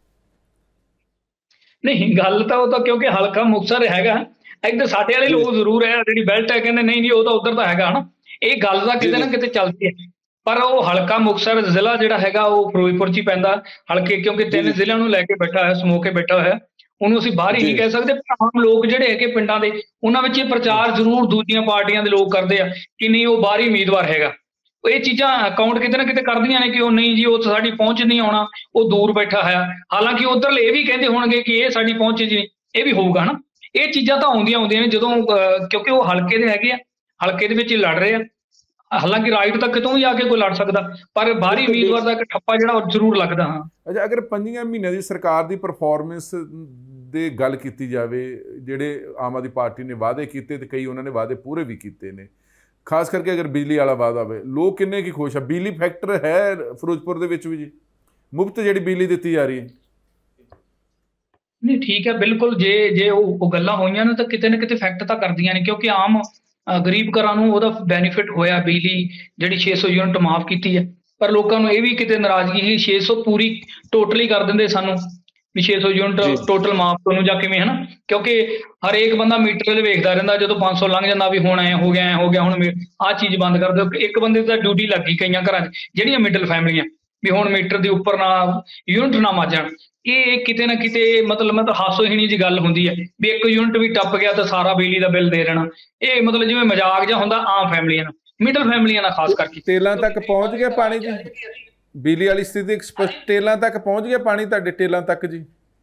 ਨਹੀਂ, ਗੱਲ ਤਾਂ ਉਹ ਤਾਂ ਕਿਉਂਕਿ ਹਲਕਾ ਮੁਕਤਸਰ ਹੈਗਾ, ਇੱਧਰ ਸਾਡੇ ਵਾਲੇ ਲੋਕ ਜ਼ਰੂਰ ਹੈ ਜਿਹੜੀ ਬੈਲਟ ਹੈ ਕਹਿੰਦੇ ਨਹੀਂ ਉਹ ਤਾਂ ਉੱਧਰ ਦਾ ਹੈਗਾ ਨਾ, ਇਹ ਗੱਲ ਤਾਂ ਕਿਤੇ ਨਾ ਕਿਤੇ ਚੱਲਦੀ ਹੈ। ਪਰ ਉਹ ਹਲਕਾ ਮੁਕਤਸਰ ਜ਼ਿਲ੍ਹਾ ਜਿਹੜਾ ਹੈਗਾ ਉਹ ਫਿਰੋਜ਼ਪੁਰ 'ਚ ਹੀ ਪੈਂਦਾ ਹਲਕੇ, ਕਿਉਂਕਿ 3 ਜ਼ਿਲ੍ਹਿਆਂ ਨੂੰ ਲੈ ਕੇ ਬੈਠਾ ਹੋਇਆ, ਸਮੋ ਕੇ ਬੈਠਾ ਹੋਇਆ, ਉਹਨੂੰ ਅਸੀਂ ਬਾਹਰ ਹੀ ਨਹੀਂ ਕਹਿ ਸਕਦੇ। ਆਮ ਲੋਕ ਜਿਹੜੇ ਹੈਗੇ ਪਿੰਡਾਂ ਦੇ ਉਹਨਾਂ ਵਿੱਚ ਇਹ ਪ੍ਰਚਾਰ ਜ਼ਰੂਰ ਦੂਜੀਆਂ ਪਾਰਟੀਆਂ ਦੇ ਲੋਕ ਕਰਦੇ ਆ ਕਿ ਨਹੀਂ ਉਹ ਬਾਹਰੀ ਉਮੀਦਵਾਰ ਹੈਗਾ। ਇਹ ਚੀਜ਼ਾਂ ਅਕਾਊਂਟ ਕਿਤੇ ਨਾ ਕਿਤੇ ਕਰਦੀਆਂ ਨੇ ਕਿ ਉਹ ਨਹੀਂ ਜੀ ਉਹ ਸਾਡੀ ਪਹੁੰਚ ਨਹੀਂ ਆਉਣਾ, ਉਹ ਦੂਰ ਬੈਠਾ ਹੋਇਆ। ਹਾਲਾਂਕਿ ਉੱਧਰਲੇ ਇਹ ਵੀ ਕਹਿੰਦੇ ਹੋਣਗੇ ਕਿ ਇਹ ਸਾਡੀ ਪਹੁੰਚ ਜੀ, ਇਹ ਵੀ ਹੋਊਗਾ ਨਾ। ਇਹ ਚੀਜ਼ਾਂ ਤਾਂ ਆਉਂਦੀਆਂ ਨੇ ਜਦੋਂ ਕਿਉਂਕਿ ਉਹ ਹਲਕੇ ਦੇ ਹੈਗੇ ਆ, ਹਲਕੇ ਦੇ ਵਿੱਚ ਹੀ ਲੜ ਰਹੇ ਆ। ਹਾਲਾਂਕਿ ਰਾਈਟ ਤਾਂ ਕਿਤੋਂ ਵੀ ਆ ਕੇ ਕੋਈ ਲੜ ਸਕਦਾ, ਪਰ ਬਾਹਰੀ ਉਮੀਦਵਾਰ ਦਾ ਇੱਕ ਠੱਪਾ ਜਿਹੜਾ ਉਹ ਜ਼ਰੂਰ ਲੱਗਦਾ। ਹਾਂ, ਅੱਛਾ, ਅਗਰ 5 ਮਹੀਨਿਆਂ ਦੀ ਸਰਕਾਰ ਦੀ ਪਰਫਾਰਮੈਂਸ ਦੀ ਗੱਲ ਕੀਤੀ ਜਾਵੇ, ਜਿਹੜੇ ਆਮ ਆਦਮੀ ਪਾਰਟੀ ਨੇ ਵਾਅਦੇ ਕੀਤੇ ਤੇ ਕਈ ਉਹਨਾਂ ਨੇ ਵਾਅਦੇ ਪੂਰੇ ਵੀ ਕੀਤੇ ਨੇ, ਖਾਸ ਕਰਕੇ ਅਗਰ ਬਿਜਲੀ ਵਾਲਾ ਵਾਅਦਾ ਹੋਵੇ, ਲੋਕ ਕਿੰਨੇ ਕੀ ਖੁਸ਼ ਆ? ਬਿਜਲੀ ਫੈਕਟਰ ਹੈ ਫਿਰੋਜ਼ਪੁਰ ਦੇ ਵਿੱਚ ਵੀ ਜੀ, ਮੁਫਤ ਜਿਹੜੀ ਬਿਜਲੀ ਦਿੱਤੀ ਜਾ ਰਹੀ ਹੈ? ਨਹੀਂ, ਠੀਕ ਹੈ, ਬਿਲਕੁਲ। ਜੇ ਉਹ ਗੱਲਾਂ ਹੋਈਆਂ ਨੇ ਤਾਂ ਕਿਤੇ ਨਾ ਕਿਤੇ ਫੈਕਟ ਤਾਂ ਕਰਦੀਆਂ ਨੇ, ਕਿਉਂਕਿ ਆਮ ਗਰੀਬ ਘਰਾਂ ਨੂੰ ਉਹਦਾ ਬੈਨੀਫਿਟ ਹੋਇਆ। ਬਿਜਲੀ ਜਿਹੜੀ 600 ਯੂਨਿਟ ਮਾਫ ਕੀਤੀ ਹੈ, ਪਰ ਲੋਕਾਂ ਨੂੰ ਇਹ ਵੀ ਕਿਤੇ ਨਾਰਾਜ਼ਗੀ ਸੀ 600 ਪੂਰੀ ਟੋਟਲੀ ਕਰ ਦਿੰਦੇ ਸਾਨੂੰ ਵੀ 600 ਯੂਨਿਟ ਟੋਟਲ ਮਾਫ ਤੁਹਾਨੂੰ ਜਾਂ ਕਿਵੇਂ, ਹਨਾ। ਕਿਉਂਕਿ ਹਰੇਕ ਬੰਦਾ ਮੀਟਰ ਵਾਲੇ ਵੇਖਦਾ ਰਹਿੰਦਾ, ਜਦੋਂ 500 ਲੰਘ ਜਾਂਦਾ ਵੀ ਹੁਣ ਐ ਹੋ ਗਿਆ ਹੁਣ ਆਹ ਚੀਜ਼ ਬੰਦ ਕਰ ਦਿਓ। ਇੱਕ ਬੰਦੇ ਤਾਂ ਡਿਊਟੀ ਲੱਗੀ ਕਈਆਂ ਘਰਾਂ 'ਚ ਜਿਹੜੀਆਂ ਮਿਡਲ ਫੈਮਲੀਆਂ ਵੀ ਹੁਣ ਮੀਟਰ ਦੇ ਉੱਪਰ ਨਾ ਯੂਨਿਟ ਨਾ ਮੱਚ ਜਾਣ। ਇਹ ਕਿਤੇ ਨਾ ਕਿਤੇ ਮਤਲਬ ਹਾਸੋਹੀਣੀ ਜੀ ਗੱਲ ਹੁੰਦੀ ਹੈ ਵੀ 1 ਯੂਨਿਟ ਵੀ ਟੱਪ ਗਿਆ ਤਾਂ ਸਾਰਾ ਬਿਜਲੀ ਦਾ ਬਿੱਲ ਦੇ ਦੇਣਾ। ਇਹ ਮਤਲਬ ਜਿਵੇਂ ਮਜ਼ਾਕ ਜਿਹਾ ਹੁੰਦਾ ਆਮ ਫੈਮਲੀਆਂ ਨਾਲ, ਮਿਡਲ ਫੈਮਲੀਆਂ ਨਾਲ ਖਾਸ ਕਰਕੇ। ਟੇਲਾਂ ਤੱਕ ਪਹੁੰਚ ਗਿਆ ਪਾਣੀ ਜੀ? ਬਿਜਲੀ ਵਾਲੀ ਸਥਿਤੀ ਟੇਲਾਂ ਤੱਕ ਪਹੁੰਚ ਗਿਆ ਪਾਣੀ ਤੁਹਾਡੇ ਟੇਲਾਂ ਤੱਕ ਜੀ?